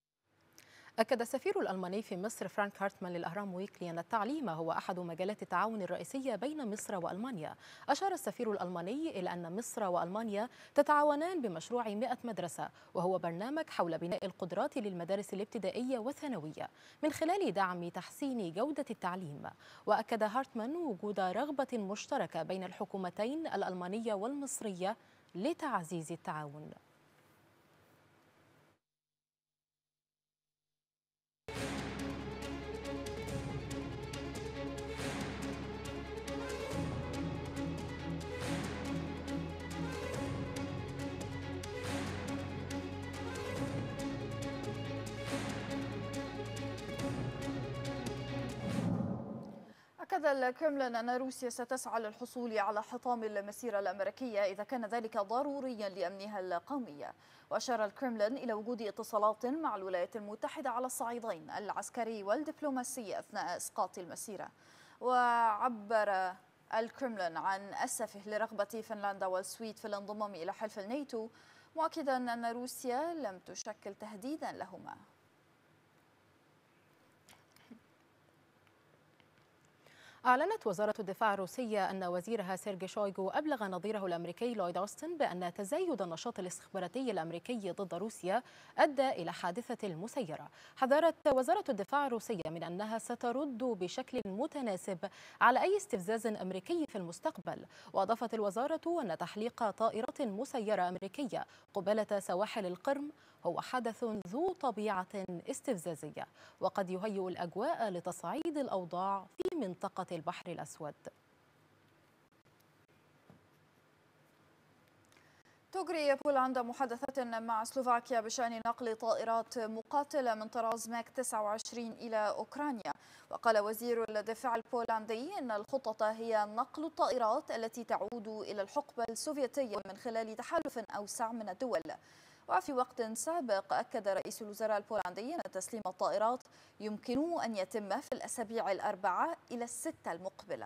أكد السفير الألماني في مصر فرانك هارتمان للأهرام ويكلي أن التعليم هو أحد مجالات التعاون الرئيسية بين مصر وألمانيا. أشار السفير الألماني إلى أن مصر وألمانيا تتعاونان بمشروع 100 مدرسة، وهو برنامج حول بناء القدرات للمدارس الابتدائية والثانوية من خلال دعم تحسين جودة التعليم. وأكد هارتمان وجود رغبة مشتركة بين الحكومتين الألمانية والمصرية لتعزيز التعاون. أكد الكرملين أن روسيا ستسعى للحصول على حطام المسيرة الأمريكية إذا كان ذلك ضروريا لأمنها القومي. وأشار الكرملين إلى وجود اتصالات مع الولايات المتحدة على الصعيدين العسكري والدبلوماسي أثناء إسقاط المسيرة. وعبر الكرملين عن أسفه لرغبة فنلندا والسويد في الانضمام إلى حلف الناتو، مؤكدا أن روسيا لم تشكل تهديدا لهما. أعلنت وزارة الدفاع الروسية أن وزيرها سيرجي شويغو أبلغ نظيره الأمريكي لويد أوستن بأن تزايد النشاط الاستخباراتي الأمريكي ضد روسيا أدى إلى حادثة المسيرة. حذرت وزارة الدفاع الروسية من أنها سترد بشكل متناسب على أي استفزاز أمريكي في المستقبل. وأضافت الوزارة أن تحليق طائرات مسيرة أمريكية قبالة سواحل القرم هو حدث ذو طبيعة استفزازية وقد يهيئ الأجواء لتصعيد الأوضاع في منطقة البحر الأسود. تجري بولندا محادثات مع سلوفاكيا بشأن نقل طائرات مقاتلة من طراز ماك 29 إلى أوكرانيا. وقال وزير الدفاع البولندي أن الخطة هي نقل الطائرات التي تعود إلى الحقبة السوفيتية من خلال تحالف أوسع من الدول. وفي وقت سابق أكد رئيس الوزراء البولندي أن تسليم الطائرات يمكن أن يتم في الأسابيع 4 إلى 6 المقبلة.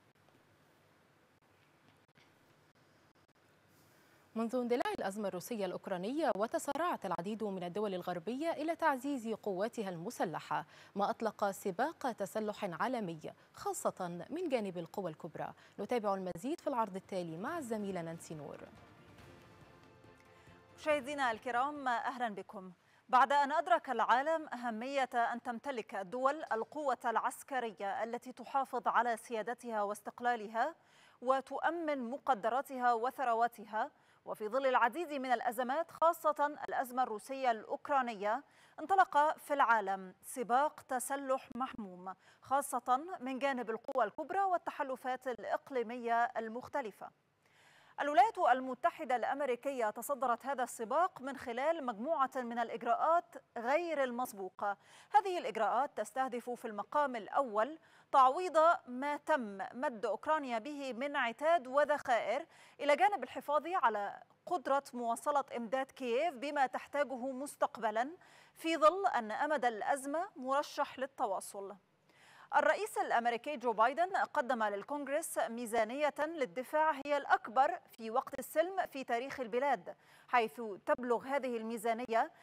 منذ اندلاع الأزمة الروسية الأوكرانية وتسارعت العديد من الدول الغربية إلى تعزيز قواتها المسلحة، ما أطلق سباق تسلح عالمي خاصة من جانب القوى الكبرى. نتابع المزيد في العرض التالي مع الزميلة نانسي نور. مشاهدينا الكرام، أهلا بكم. بعد أن أدرك العالم أهمية أن تمتلك الدول القوة العسكرية التي تحافظ على سيادتها واستقلالها وتؤمن مقدراتها وثرواتها، وفي ظل العديد من الأزمات خاصة الأزمة الروسية الأوكرانية، انطلق في العالم سباق تسلح محموم خاصة من جانب القوى الكبرى والتحالفات الإقليمية المختلفة. الولايات المتحدة الأمريكية تصدرت هذا السباق من خلال مجموعة من الإجراءات غير المسبوقة. هذه الإجراءات تستهدف في المقام الأول تعويض ما تم مد أوكرانيا به من عتاد وذخائر، إلى جانب الحفاظ على قدرة مواصلة إمداد كييف بما تحتاجه مستقبلا، في ظل أن أمد الأزمة مرشح للتواصل. الرئيس الأمريكي جو بايدن قدم للكونغرس ميزانية للدفاع هي الأكبر في وقت السلم في تاريخ البلاد، حيث تبلغ هذه الميزانية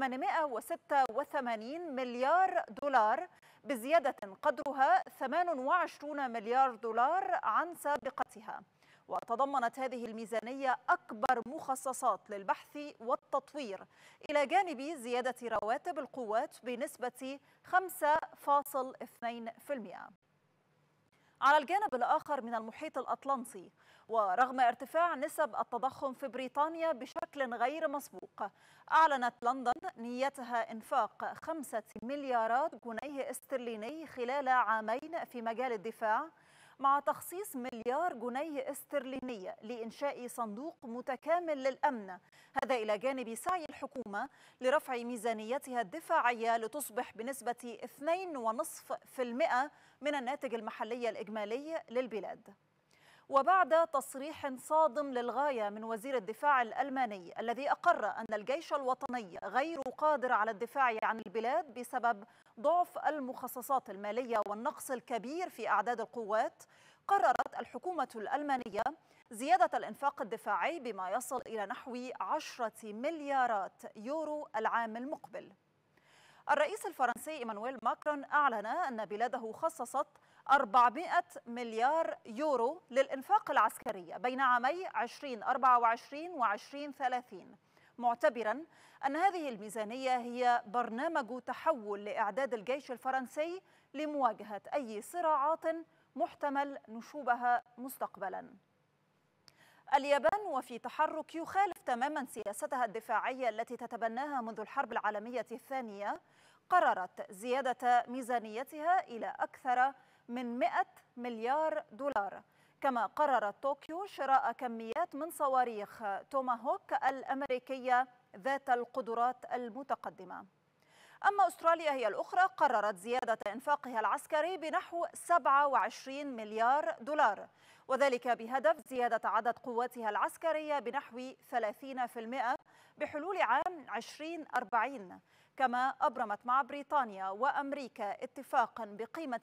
886 مليار دولار، بزيادة قدرها 28 مليار دولار عن سابقتها. وتضمنت هذه الميزانية أكبر مخصصات للبحث والتطوير، إلى جانب زيادة رواتب القوات بنسبة 5.2%. على الجانب الآخر من المحيط الأطلنطي، ورغم ارتفاع نسب التضخم في بريطانيا بشكل غير مسبوق، أعلنت لندن نيتها إنفاق 5 مليارات جنيه استرليني خلال عامين في مجال الدفاع، مع تخصيص مليار جنيه استرليني لإنشاء صندوق متكامل للأمن، هذا إلى جانب سعي الحكومة لرفع ميزانيتها الدفاعية لتصبح بنسبة 2.5% من الناتج المحلي الإجمالي للبلاد. وبعد تصريح صادم للغاية من وزير الدفاع الألماني الذي أقر أن الجيش الوطني غير قادر على الدفاع عن البلاد بسبب ضعف المخصصات المالية والنقص الكبير في أعداد القوات، قررت الحكومة الألمانية زيادة الإنفاق الدفاعي بما يصل إلى نحو 10 مليارات يورو العام المقبل. الرئيس الفرنسي إيمانويل ماكرون أعلن أن بلاده خصصت 400 مليار يورو للإنفاق العسكري بين عامي 2024 و2030، معتبرا أن هذه الميزانية هي برنامج تحول لإعداد الجيش الفرنسي لمواجهة أي صراعات محتمل نشوبها مستقبلا. اليابان وفي تحرك يخالف تماما سياستها الدفاعية التي تتبناها منذ الحرب العالمية الثانية، قررت زيادة ميزانيتها إلى أكثر من 100 مليار دولار، كما قررت طوكيو شراء كميات من صواريخ توماهوك الأمريكية ذات القدرات المتقدمة. أما أستراليا هي الأخرى، قررت زيادة إنفاقها العسكري بنحو 27 مليار دولار، وذلك بهدف زيادة عدد قواتها العسكرية بنحو 30% بحلول عام 2040. كما أبرمت مع بريطانيا وأمريكا اتفاقا بقيمة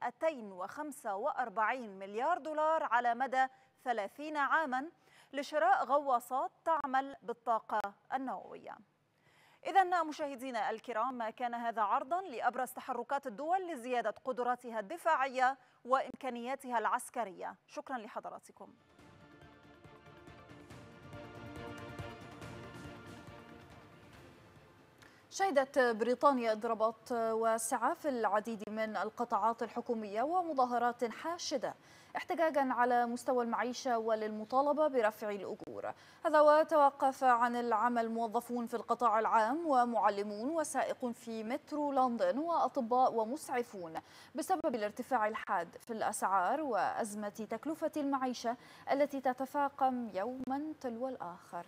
245 مليار دولار على مدى 30 عاما لشراء غواصات تعمل بالطاقة النووية. إذن مشاهدينا الكرام، كان هذا عرضا لأبرز تحركات الدول لزيادة قدراتها الدفاعية وإمكانياتها العسكرية. شكرا لحضراتكم. شهدت بريطانيا اضرابات واسعة في العديد من القطاعات الحكومية ومظاهرات حاشدة احتجاجا على مستوى المعيشة وللمطالبة برفع الأجور. هذا وتوقف عن العمل موظفون في القطاع العام ومعلمون وسائقون في مترو لندن وأطباء ومسعفون بسبب الارتفاع الحاد في الأسعار وأزمة تكلفة المعيشة التي تتفاقم يوما تلو الآخر.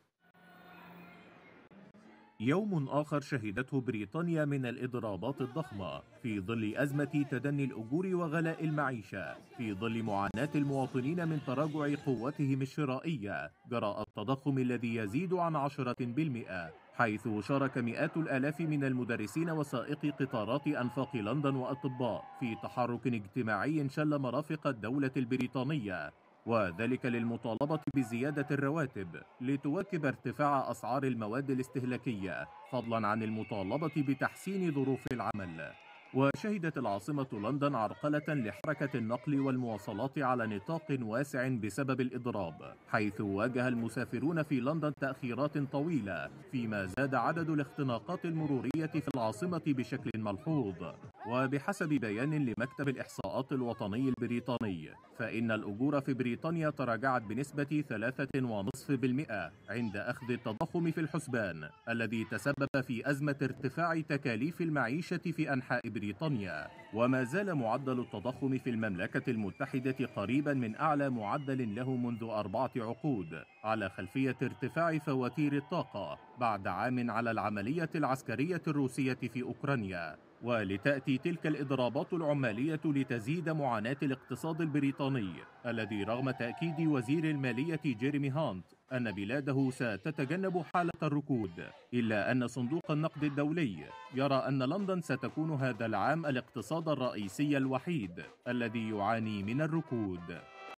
يوم آخر شهدته بريطانيا من الإضرابات الضخمة في ظل أزمة تدني الأجور وغلاء المعيشة، في ظل معاناة المواطنين من تراجع قوتهم الشرائية جراء التضخم الذي يزيد عن 10%، حيث شارك مئات الآلاف من المدرسين وسائقي قطارات أنفاق لندن وأطباء في تحرك اجتماعي شل مرافق الدولة البريطانية، وذلك للمطالبة بزيادة الرواتب لتواكب ارتفاع أسعار المواد الاستهلاكية، فضلا عن المطالبة بتحسين ظروف العمل. وشهدت العاصمة لندن عرقلة لحركة النقل والمواصلات على نطاق واسع بسبب الإضراب، حيث واجه المسافرون في لندن تأخيرات طويلة، فيما زاد عدد الاختناقات المرورية في العاصمة بشكل ملحوظ. وبحسب بيان لمكتب الإحصاءات الوطني البريطاني، فإن الأجور في بريطانيا تراجعت بنسبة 3.5% عند أخذ التضخم في الحسبان، الذي تسبب في أزمة ارتفاع تكاليف المعيشة في أنحاء بريطانيا. وما زال معدل التضخم في المملكة المتحدة قريبا من أعلى معدل له منذ 4 عقود، على خلفية ارتفاع فواتير الطاقة بعد عام على العملية العسكرية الروسية في أوكرانيا. ولتأتي تلك الإضرابات العمالية لتزيد معاناة الاقتصاد البريطاني، الذي رغم تأكيد وزير المالية جيريمي هانت أن بلاده ستتجنب حالة الركود، إلا أن صندوق النقد الدولي يرى أن لندن ستكون هذا العام الاقتصاد الرئيسي الوحيد الذي يعاني من الركود.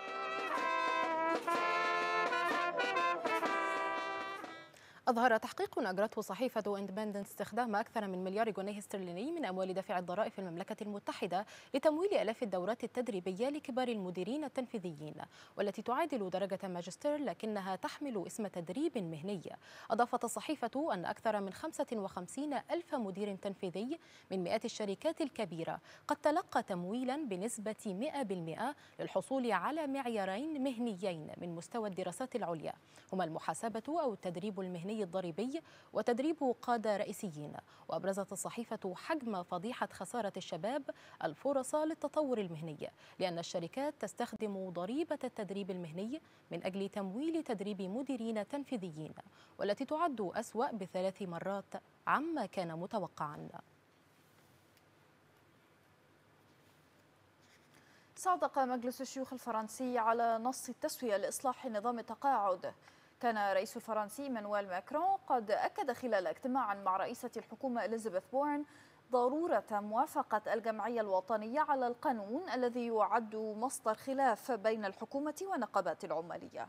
أظهر تحقيق أجرته صحيفة اندبندنت استخدام أكثر من مليار جنيه استرليني من أموال دافع الضرائب في المملكة المتحدة لتمويل آلاف الدورات التدريبية لكبار المديرين التنفيذيين، والتي تعادل درجة ماجستير لكنها تحمل اسم تدريب مهني. أضافت الصحيفة أن أكثر من 55 ألف مدير تنفيذي من مئات الشركات الكبيرة قد تلقى تمويلا بنسبة 100% للحصول على معيارين مهنيين من مستوى الدراسات العليا، هما المحاسبة أو التدريب المهني الضريبي وتدريب قادة رئيسيين. وأبرزت الصحيفة حجم فضيحة خسارة الشباب الفرص للتطور المهني، لأن الشركات تستخدم ضريبة التدريب المهني من أجل تمويل تدريب مديرين تنفيذيين، والتي تعد أسوأ ب3 مرات عما كان متوقعا. صادق مجلس الشيوخ الفرنسي على نص التسوية لإصلاح نظام التقاعد. كان الرئيس الفرنسي مانويل ماكرون قد أكد خلال اجتماع مع رئيسة الحكومة إليزابيث بورن ضرورة موافقة الجمعية الوطنية على القانون الذي يعد مصدر خلاف بين الحكومة والنقابات العمالية.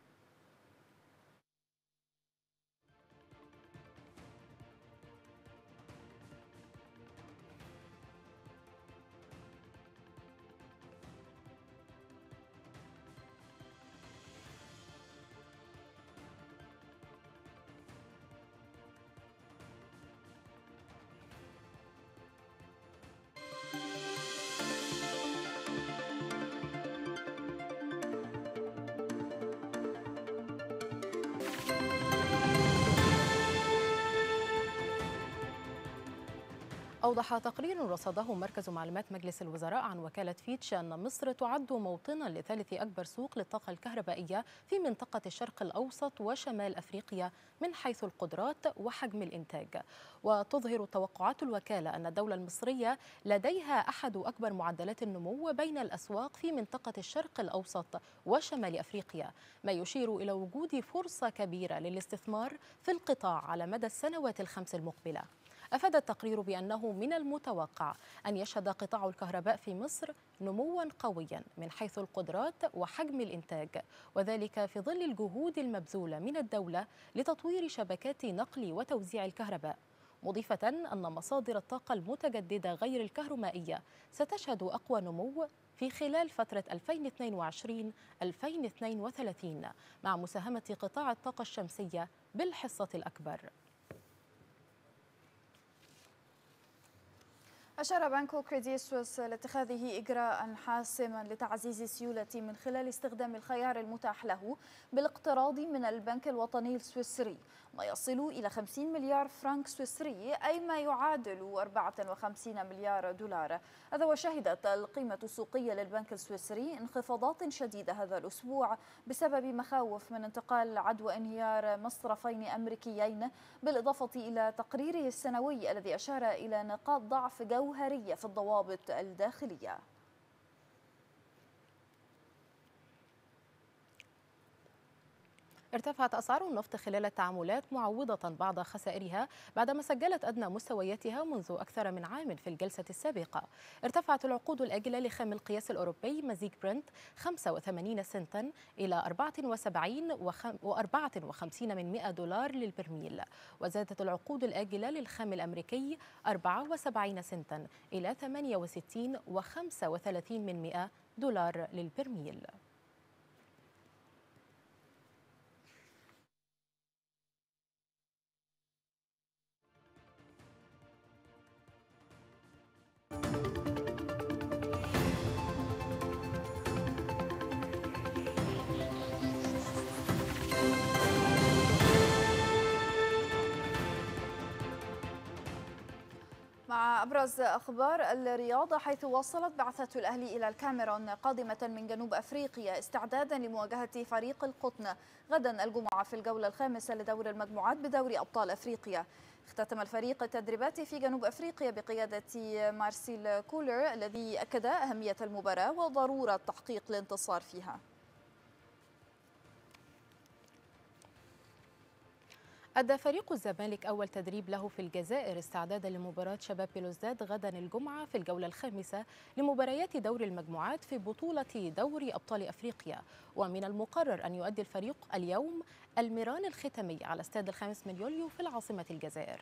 أوضح تقرير رصده مركز معلومات مجلس الوزراء عن وكالة فيتش أن مصر تعد موطنا لثالث أكبر سوق للطاقة الكهربائية في منطقة الشرق الأوسط وشمال أفريقيا من حيث القدرات وحجم الإنتاج. وتظهر توقعات الوكالة أن الدولة المصرية لديها أحد أكبر معدلات النمو بين الأسواق في منطقة الشرق الأوسط وشمال أفريقيا، ما يشير إلى وجود فرصة كبيرة للاستثمار في القطاع على مدى السنوات ال5 المقبلة. أفاد التقرير بأنه من المتوقع أن يشهد قطاع الكهرباء في مصر نمواً قوياً من حيث القدرات وحجم الإنتاج، وذلك في ظل الجهود المبذولة من الدولة لتطوير شبكات نقل وتوزيع الكهرباء، مضيفة أن مصادر الطاقة المتجددة غير الكهربائية ستشهد أقوى نمو في خلال فترة 2022-2032 مع مساهمة قطاع الطاقة الشمسية بالحصة الأكبر. أشار بنك كريدي سويس لاتخاذه إجراء حاسما لتعزيز السيولة من خلال استخدام الخيار المتاح له بالاقتراض من البنك الوطني السويسري، ما يصل إلى 50 مليار فرنك سويسري، أي ما يعادل 54 مليار دولار. هذا وشهدت القيمة السوقية للبنك السويسري انخفاضات شديدة هذا الأسبوع بسبب مخاوف من انتقال عدوى انهيار مصرفين أمريكيين، بالإضافة إلى تقريره السنوي الذي أشار إلى نقاط ضعف جوهرية في الضوابط الداخلية. ارتفعت أسعار النفط خلال التعاملات معوضة بعض خسائرها بعدما سجلت أدنى مستوياتها منذ أكثر من عام في الجلسة السابقة. ارتفعت العقود الآجلة لخام القياس الأوروبي مزيج برنت 85 سنتا إلى 74.54 دولار للبرميل، وزادت العقود الآجلة للخام الأمريكي 74 سنتا إلى 68.35 دولار للبرميل. مع أبرز أخبار الرياضة، حيث وصلت بعثة الأهلي إلى الكاميرون قادمة من جنوب أفريقيا استعدادا لمواجهة فريق القطن غدا الجمعة في الجولة الخامسة لدور المجموعات بدوري أبطال أفريقيا. اختتم الفريق التدريبات في جنوب أفريقيا بقيادة مارسيل كولر الذي أكد أهمية المباراة وضرورة تحقيق الانتصار فيها. أدى فريق الزمالك أول تدريب له في الجزائر استعدادا لمباراة شباب بلوزداد غدا الجمعة في الجولة الخامسة لمباريات دور المجموعات في بطولة دوري أبطال أفريقيا. ومن المقرر أن يؤدي الفريق اليوم الميران الختامي على استاد الخامس من يوليو في العاصمة الجزائر.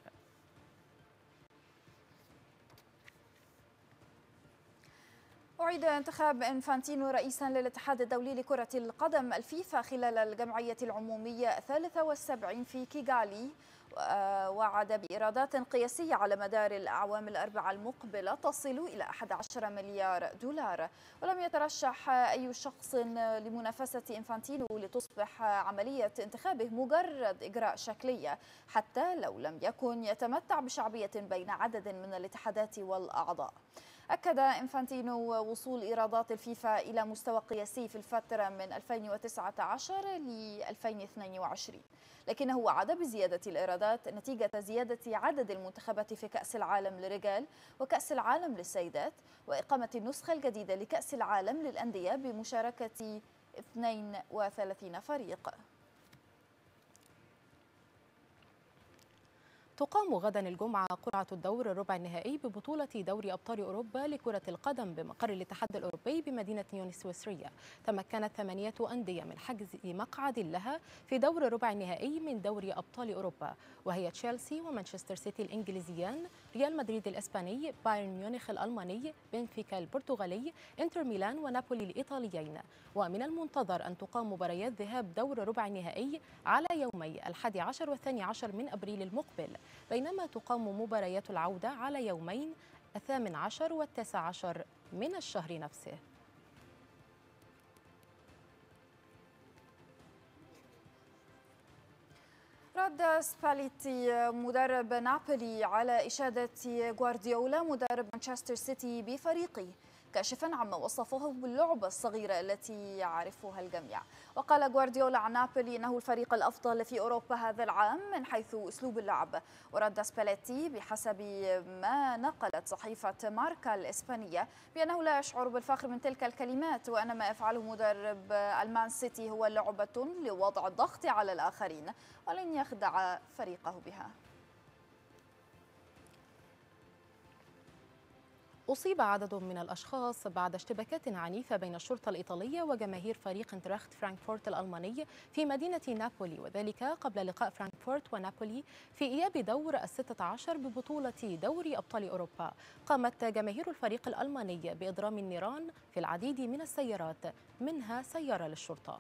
أعيد انتخاب إنفانتينو رئيسا للاتحاد الدولي لكرة القدم الفيفا خلال الجمعية العمومية 73 في كيغالي، وعد بإيرادات قياسية على مدار الأعوام الأربعة المقبلة تصل إلى 11 مليار دولار. ولم يترشح أي شخص لمنافسة إنفانتينو لتصبح عملية انتخابه مجرد إجراء شكلية، حتى لو لم يكن يتمتع بشعبية بين عدد من الاتحادات والأعضاء. أكد إنفانتينو وصول إيرادات الفيفا إلى مستوى قياسي في الفترة من 2019 ل 2022، لكنه وعد بزيادة الإيرادات نتيجة زيادة عدد المنتخبات في كأس العالم للرجال وكأس العالم للسيدات، وإقامة النسخة الجديدة لكأس العالم للأندية بمشاركة 32 فريق. تقام غدا الجمعة قرعة الدور الربع النهائي ببطولة دوري أبطال أوروبا لكرة القدم بمقر الاتحاد الأوروبي بمدينة نيون السويسرية. تمكنت 8 أندية من حجز مقعد لها في دور الربع النهائي من دوري أبطال أوروبا، وهي تشيلسي ومانشستر سيتي الإنجليزيان، ريال مدريد الإسباني، بايرن ميونخ الألماني، بنفيكا البرتغالي، إنتر ميلان ونابولي الإيطاليين. ومن المنتظر أن تقام مباريات ذهاب دور ربع النهائي على يومي 11 و12 من أبريل المقبل، بينما تقام مباريات العودة على يومين 18 و19 من الشهر نفسه. رد سباليتي مدرب نابولي على إشادة غوارديولا مدرب مانشستر سيتي بفريقه، كاشفا عما وصفه باللعبة الصغيرة التي يعرفها الجميع. وقال غوارديولا عن نابولي إنه الفريق الأفضل في أوروبا هذا العام من حيث أسلوب اللعب. ورد سباليتي بحسب ما نقلت صحيفة ماركا الإسبانية بأنه لا يشعر بالفخر من تلك الكلمات، وأن ما يفعله مدرب المان سيتي هو لعبة لوضع الضغط على الآخرين ولن يخدع فريقه بها. أصيب عدد من الأشخاص بعد اشتباكات عنيفة بين الشرطة الإيطالية وجماهير فريق انتراخت فرانكفورت الألماني في مدينة نابولي، وذلك قبل لقاء فرانكفورت ونابولي في إياب دور 16 ببطولة دوري أبطال أوروبا. قامت جماهير الفريق الألماني بإضرام النيران في العديد من السيارات، منها سيارة للشرطة.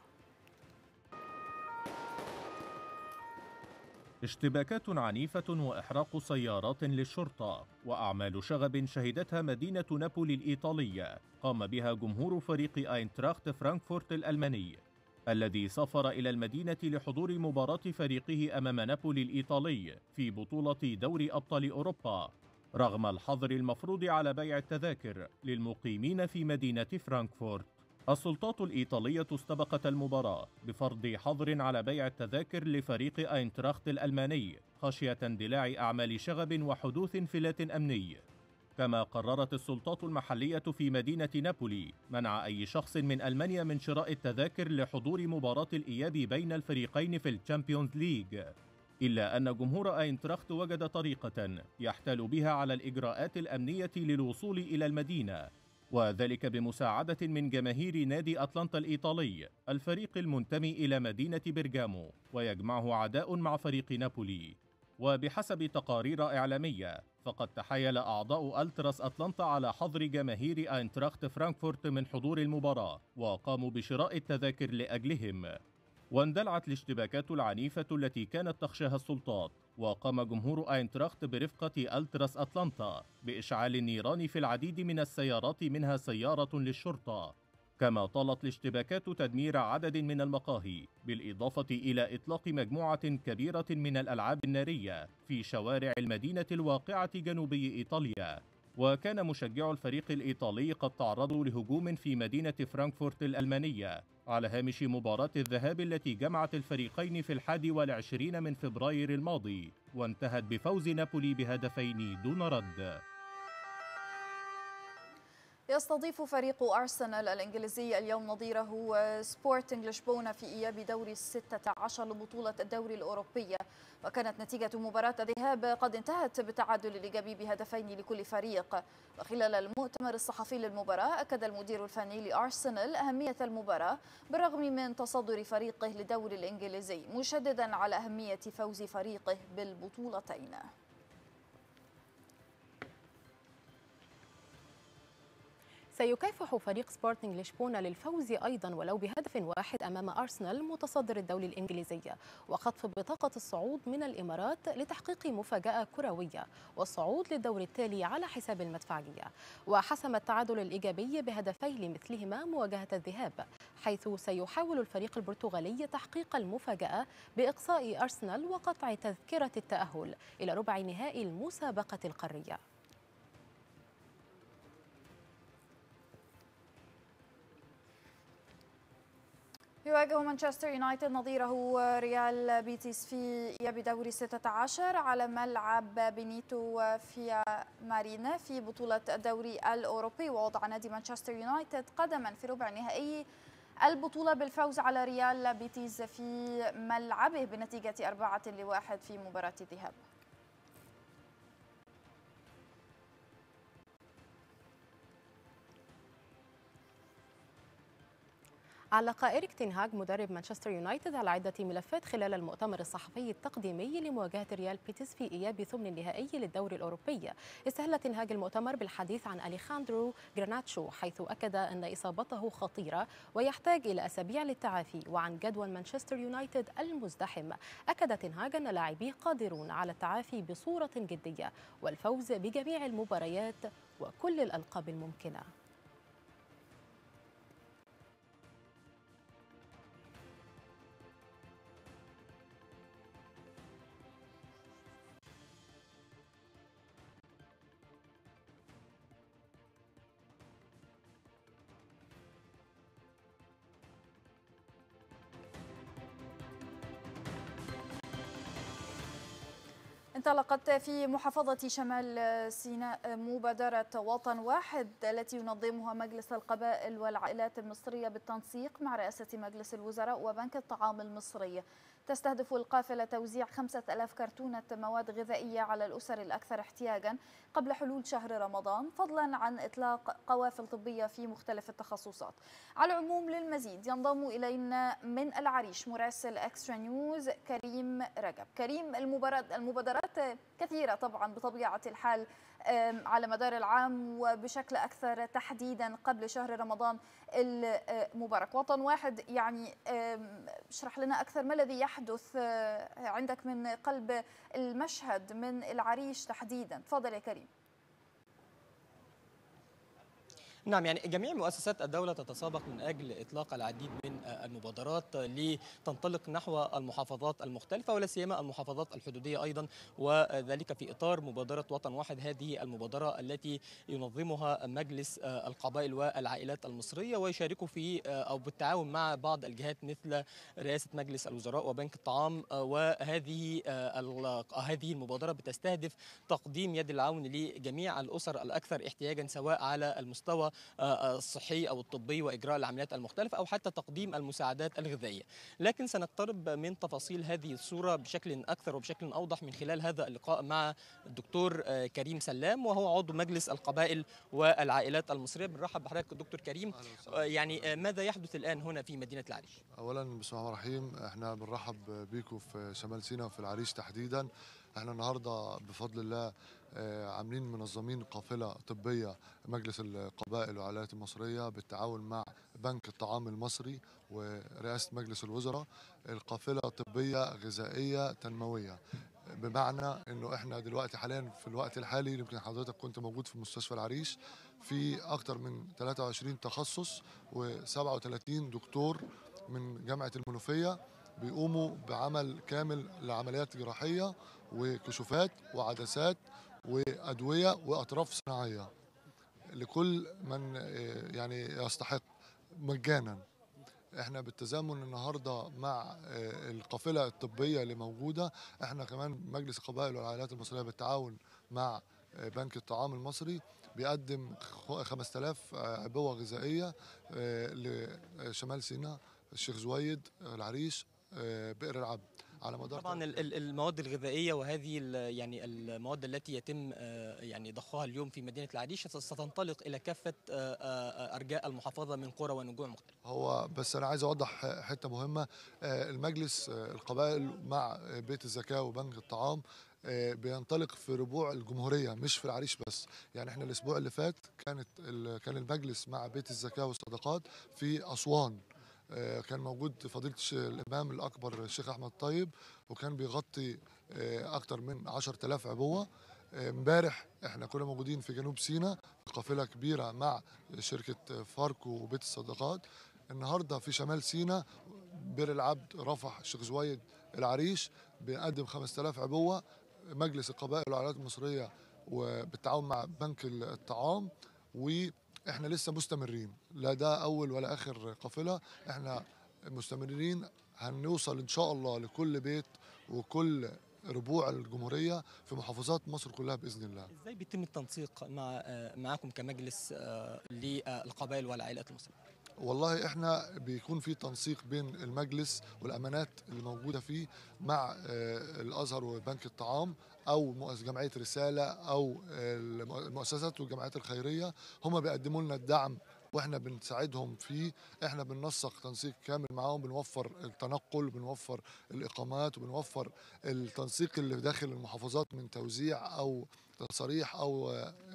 اشتباكات عنيفة وإحراق سيارات للشرطة وأعمال شغب شهدتها مدينة نابولي الإيطالية قام بها جمهور فريق أينتراخت فرانكفورت الألماني الذي سافر إلى المدينة لحضور مباراة فريقه أمام نابولي الإيطالي في بطولة دوري أبطال أوروبا، رغم الحظر المفروض على بيع التذاكر للمقيمين في مدينة فرانكفورت. السلطات الإيطالية استبقت المباراة بفرض حظر على بيع التذاكر لفريق أينتراخت الألماني خشية اندلاع أعمال شغب وحدوث انفلات أمني. كما قررت السلطات المحلية في مدينة نابولي منع أي شخص من ألمانيا من شراء التذاكر لحضور مباراة الإياب بين الفريقين في الشامبيونز ليج، إلا أن جمهور أينتراخت وجد طريقة يحتال بها على الإجراءات الأمنية للوصول إلى المدينة، وذلك بمساعدة من جماهير نادي أتلانتا الإيطالي، الفريق المنتمي إلى مدينة برغامو ويجمعه عداء مع فريق نابولي. وبحسب تقارير إعلامية فقد تحايل أعضاء ألتراس أتلانتا على حظر جماهير أينتراخت فرانكفورت من حضور المباراة وقاموا بشراء التذاكر لأجلهم. واندلعت الاشتباكات العنيفة التي كانت تخشاها السلطات، وقام جمهور أينتراخت برفقة ألتراس أتلانتا بإشعال النيران في العديد من السيارات منها سيارة للشرطة، كما طالت الاشتباكات تدمير عدد من المقاهي بالإضافة إلى إطلاق مجموعة كبيرة من الألعاب النارية في شوارع المدينة الواقعة جنوبي إيطاليا. وكان مشجعو الفريق الإيطالي قد تعرضوا لهجوم في مدينة فرانكفورت الألمانية على هامش مباراة الذهاب التي جمعت الفريقين في 21 من فبراير الماضي، وانتهت بفوز نابولي بهدفين دون رد. يستضيف فريق أرسنال الإنجليزي اليوم نظيره سبورتنج لشبونة في إياب دوري 16 لبطولة الدوري الأوروبية، وكانت نتيجة مباراة الذهاب قد انتهت بالتعادل الإيجابي بهدفين لكل فريق. وخلال المؤتمر الصحفي للمباراة أكد المدير الفني لأرسنال أهمية المباراة بالرغم من تصدر فريقه للدوري الإنجليزي، مشددا على أهمية فوز فريقه بالبطولتين. سيكافح فريق سبورتنج لشبونة للفوز أيضا ولو بهدف واحد أمام أرسنال متصدر الدوري الإنجليزي وخطف بطاقة الصعود من الإمارات لتحقيق مفاجأة كروية والصعود للدور التالي على حساب المدفعية. وحسم التعادل الإيجابي بهدفي لمثلهما مواجهة الذهاب، حيث سيحاول الفريق البرتغالي تحقيق المفاجأة بإقصاء أرسنال وقطع تذكرة التأهل إلى ربع نهائي المسابقة القارية. يواجه مانشستر يونايتد نظيره ريال بيتيس في إياب دوري 16 على ملعب بينيتو فيا مارينا في بطولة الدوري الأوروبي. ووضع نادي مانشستر يونايتد قدما في ربع نهائي البطولة بالفوز على ريال بيتيس في ملعبه بنتيجة 4-1 في مباراة الذهاب. علق إريك تين هاغ مدرب مانشستر يونايتد على عدة ملفات خلال المؤتمر الصحفي التقديمي لمواجهة ريال بيتيس في إياب ثمن النهائي للدوري الأوروبي. استهل تين هاغ المؤتمر بالحديث عن أليخاندرو غرناتشو، حيث أكد أن إصابته خطيرة ويحتاج إلى أسابيع للتعافي، وعن جدول مانشستر يونايتد المزدحم. أكد تين هاغ أن لاعبيه قادرون على التعافي بصورة جدية والفوز بجميع المباريات وكل الألقاب الممكنة. انطلقت في محافظة شمال سيناء مبادرة وطن واحد التي ينظمها مجلس القبائل والعائلات المصرية بالتنسيق مع رئاسة مجلس الوزراء وبنك الطعام المصري. تستهدف القافلة توزيع 5000 كرتونة مواد غذائية على الأسر الأكثر احتياجا قبل حلول شهر رمضان، فضلا عن إطلاق قوافل طبية في مختلف التخصصات. على العموم للمزيد ينضم إلينا من العريش مراسل إكسترا نيوز كريم رجب. كريم، المبادرات كثيرة طبعا بطبيعة الحال على مدار العام وبشكل أكثر تحديدا قبل شهر رمضان المبارك. وطن واحد، يعني اشرح لنا أكثر ما الذي يحدث عندك من قلب المشهد من العريش تحديدا. تفضل يا كريم. نعم، يعني جميع مؤسسات الدولة تتسابق من أجل إطلاق العديد من المبادرات لتنطلق نحو المحافظات المختلفة ولا سيما المحافظات الحدودية أيضا، وذلك في إطار مبادرة وطن واحد. هذه المبادرة التي ينظمها مجلس القبائل والعائلات المصرية ويشاركوا في أو بالتعاون مع بعض الجهات مثل رئاسة مجلس الوزراء وبنك الطعام. وهذه المبادرة بتستهدف تقديم يد العون لجميع الأسر الأكثر احتياجا، سواء على المستوى الصحي أو الطبي وإجراء العمليات المختلفة أو حتى تقديم المساعدات الغذائية. لكن سنقترب من تفاصيل هذه الصورة بشكل أكثر وبشكل أوضح من خلال هذا اللقاء مع الدكتور كريم سلام، وهو عضو مجلس القبائل والعائلات المصرية. بنرحب بحضرتك دكتور كريم. يعني ماذا يحدث الآن هنا في مدينة العريش؟ أولا بسم الله الرحمن الرحيم، احنا بنرحب بيكم في شمال سيناء وفي العريش تحديدا. احنا النهارده بفضل الله عاملين منظمين قافلة طبية مجلس القبائل والعائلات المصرية بالتعاون مع بنك الطعام المصري ورئاسة مجلس الوزراء. القافلة طبية غذائية تنموية، بمعنى انه احنا دلوقتي حاليا في الوقت الحالي، يمكن حضرتك كنت موجود في مستشفى العريش، في اكتر من 23 تخصص و37 دكتور من جامعة المنوفية بيقوموا بعمل كامل لعمليات جراحية وكشوفات وعدسات وأدوية وأطراف صناعية لكل من يعني يستحق مجانا. احنا بالتزامن النهارده مع القافله الطبيه اللي موجوده، احنا كمان مجلس القبائل والعائلات المصريه بالتعاون مع بنك الطعام المصري بيقدم 5000 عبوه غذائيه لشمال سيناء، الشيخ زويد، العريش، بئر العبد، على مدار طبعا المواد الغذائيه وهذه يعني المواد التي يتم يعني ضخها اليوم في مدينه العريش ستنطلق الى كافه ارجاء المحافظه من قرى ونجوع مختلفه. هو بس انا عايز اوضح حته مهمه، المجلس القبائل مع بيت الزكاه وبنك الطعام بينطلق في ربوع الجمهوريه مش في العريش بس. يعني احنا الاسبوع اللي فات كان المجلس مع بيت الزكاه والصدقات في اسوان، كان موجود فضيلة الإمام الأكبر الشيخ أحمد طيب، وكان بيغطي أكتر من 10,000 عبوة. امبارح احنا كنا موجودين في جنوب سيناء قافلة كبيرة مع شركة فاركو وبيت الصدقات. النهاردة في شمال سيناء بئر العبد، رفح، الشيخ زويد، العريش بنقدم 5000 عبوة. مجلس القبائل والعائلات المصرية وبالتعاون مع بنك الطعام، واحنا لسه مستمرين، لا ده اول ولا اخر قافله، احنا مستمرين. هنوصل ان شاء الله لكل بيت وكل ربوع الجمهوريه في محافظات مصر كلها باذن الله. ازاي بيتم التنسيق معاكم كمجلس للقبائل والعائلات المصريه؟ والله احنا بيكون في تنسيق بين المجلس والامانات اللي موجوده فيه مع الازهر وبنك الطعام او جمعيه رساله او المؤسسات والجمعيات الخيريه، هم بيقدموا لنا الدعم واحنا بنساعدهم فيه. احنا بننسق تنسيق كامل معاهم، بنوفر التنقل، بنوفر الاقامات، وبنوفر التنسيق اللي داخل المحافظات من توزيع او تصاريح او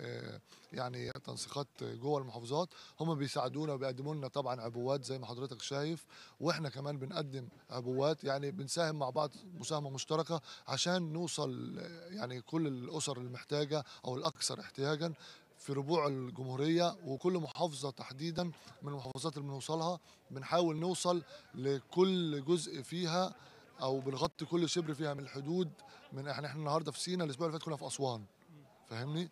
يعني تنسيقات جوه المحافظات. هم بيساعدونا وبيقدموا لنا طبعا عبوات زي ما حضرتك شايف، واحنا كمان بنقدم عبوات، يعني بنساهم مع بعض مساهمه مشتركه عشان نوصل يعني كل الاسر المحتاجه او الاكثر احتياجا في ربوع الجمهوريه. وكل محافظه تحديدا من المحافظات اللي بنوصلها بنحاول نوصل لكل جزء فيها او بنغطي كل شبر فيها من الحدود. من احنا النهارده في سينا، الاسبوع اللي فات كنا في اسوان، فاهمني؟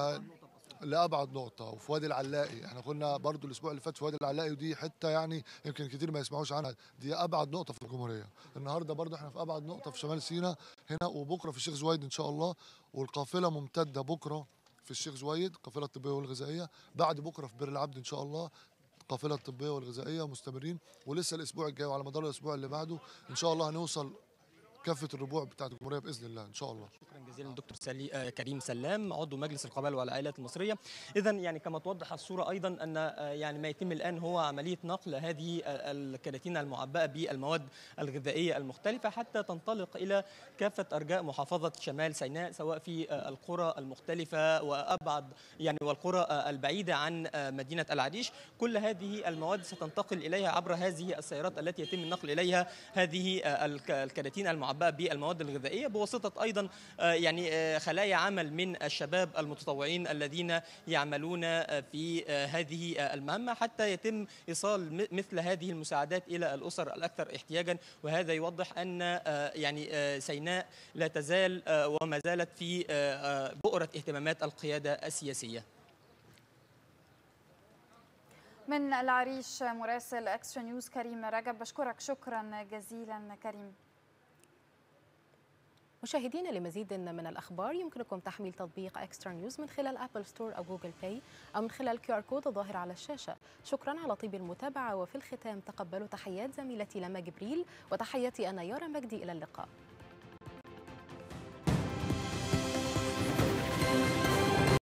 لأبعد نقطة. وفي وادي العلاقي احنا كنا برضو الاسبوع اللي فات في وادي العلاقي، ودي حتة يعني يمكن كتير ما يسمعوش عنها، دي ابعد نقطة في الجمهورية. النهارده برضو احنا في ابعد نقطة في شمال سيناء هنا، وبكرة في الشيخ زويد ان شاء الله. والقافلة ممتدة بكرة في الشيخ زويد، القافلة الطبية والغذائية، بعد بكرة في بئر العبد ان شاء الله القافلة الطبية والغذائية مستمرين. ولسه الاسبوع الجاي وعلى مدار الاسبوع اللي بعده ان شاء الله هنوصل كافة الربوع بتاعت الجمهورية بإذن الله إن شاء الله. شكرا جزيلا دكتور كريم سلام، عضو مجلس القبائل والعائلات المصرية. إذا يعني كما توضح الصورة أيضا أن يعني ما يتم الآن هو عملية نقل هذه الكراتين المعبأة بالمواد الغذائية المختلفة حتى تنطلق إلى كافة أرجاء محافظة شمال سيناء، سواء في القرى المختلفة وأبعد يعني والقرى البعيدة عن مدينة العريش. كل هذه المواد ستنتقل إليها عبر هذه السيارات التي يتم النقل إليها هذه الكراتين المعبأة المعبأة بالمواد الغذائية بواسطة أيضا يعني خلايا عمل من الشباب المتطوعين الذين يعملون في هذه المهمة حتى يتم إيصال مثل هذه المساعدات إلى الأسر الأكثر احتياجا. وهذا يوضح أن يعني سيناء لا تزال وما زالت في بؤرة اهتمامات القيادة السياسية. من العريش مراسل اكسترا نيوز كريم رجب، بشكرك شكرا جزيلا كريم. مشاهدينا لمزيد من الأخبار يمكنكم تحميل تطبيق اكسترا نيوز من خلال أبل ستور أو جوجل بلاي أو من خلال QR كود الظاهر على الشاشة. شكرا على طيب المتابعة، وفي الختام تقبلوا تحيات زميلتي لما جبريل وتحياتي أنا يارا مجدي، إلى اللقاء.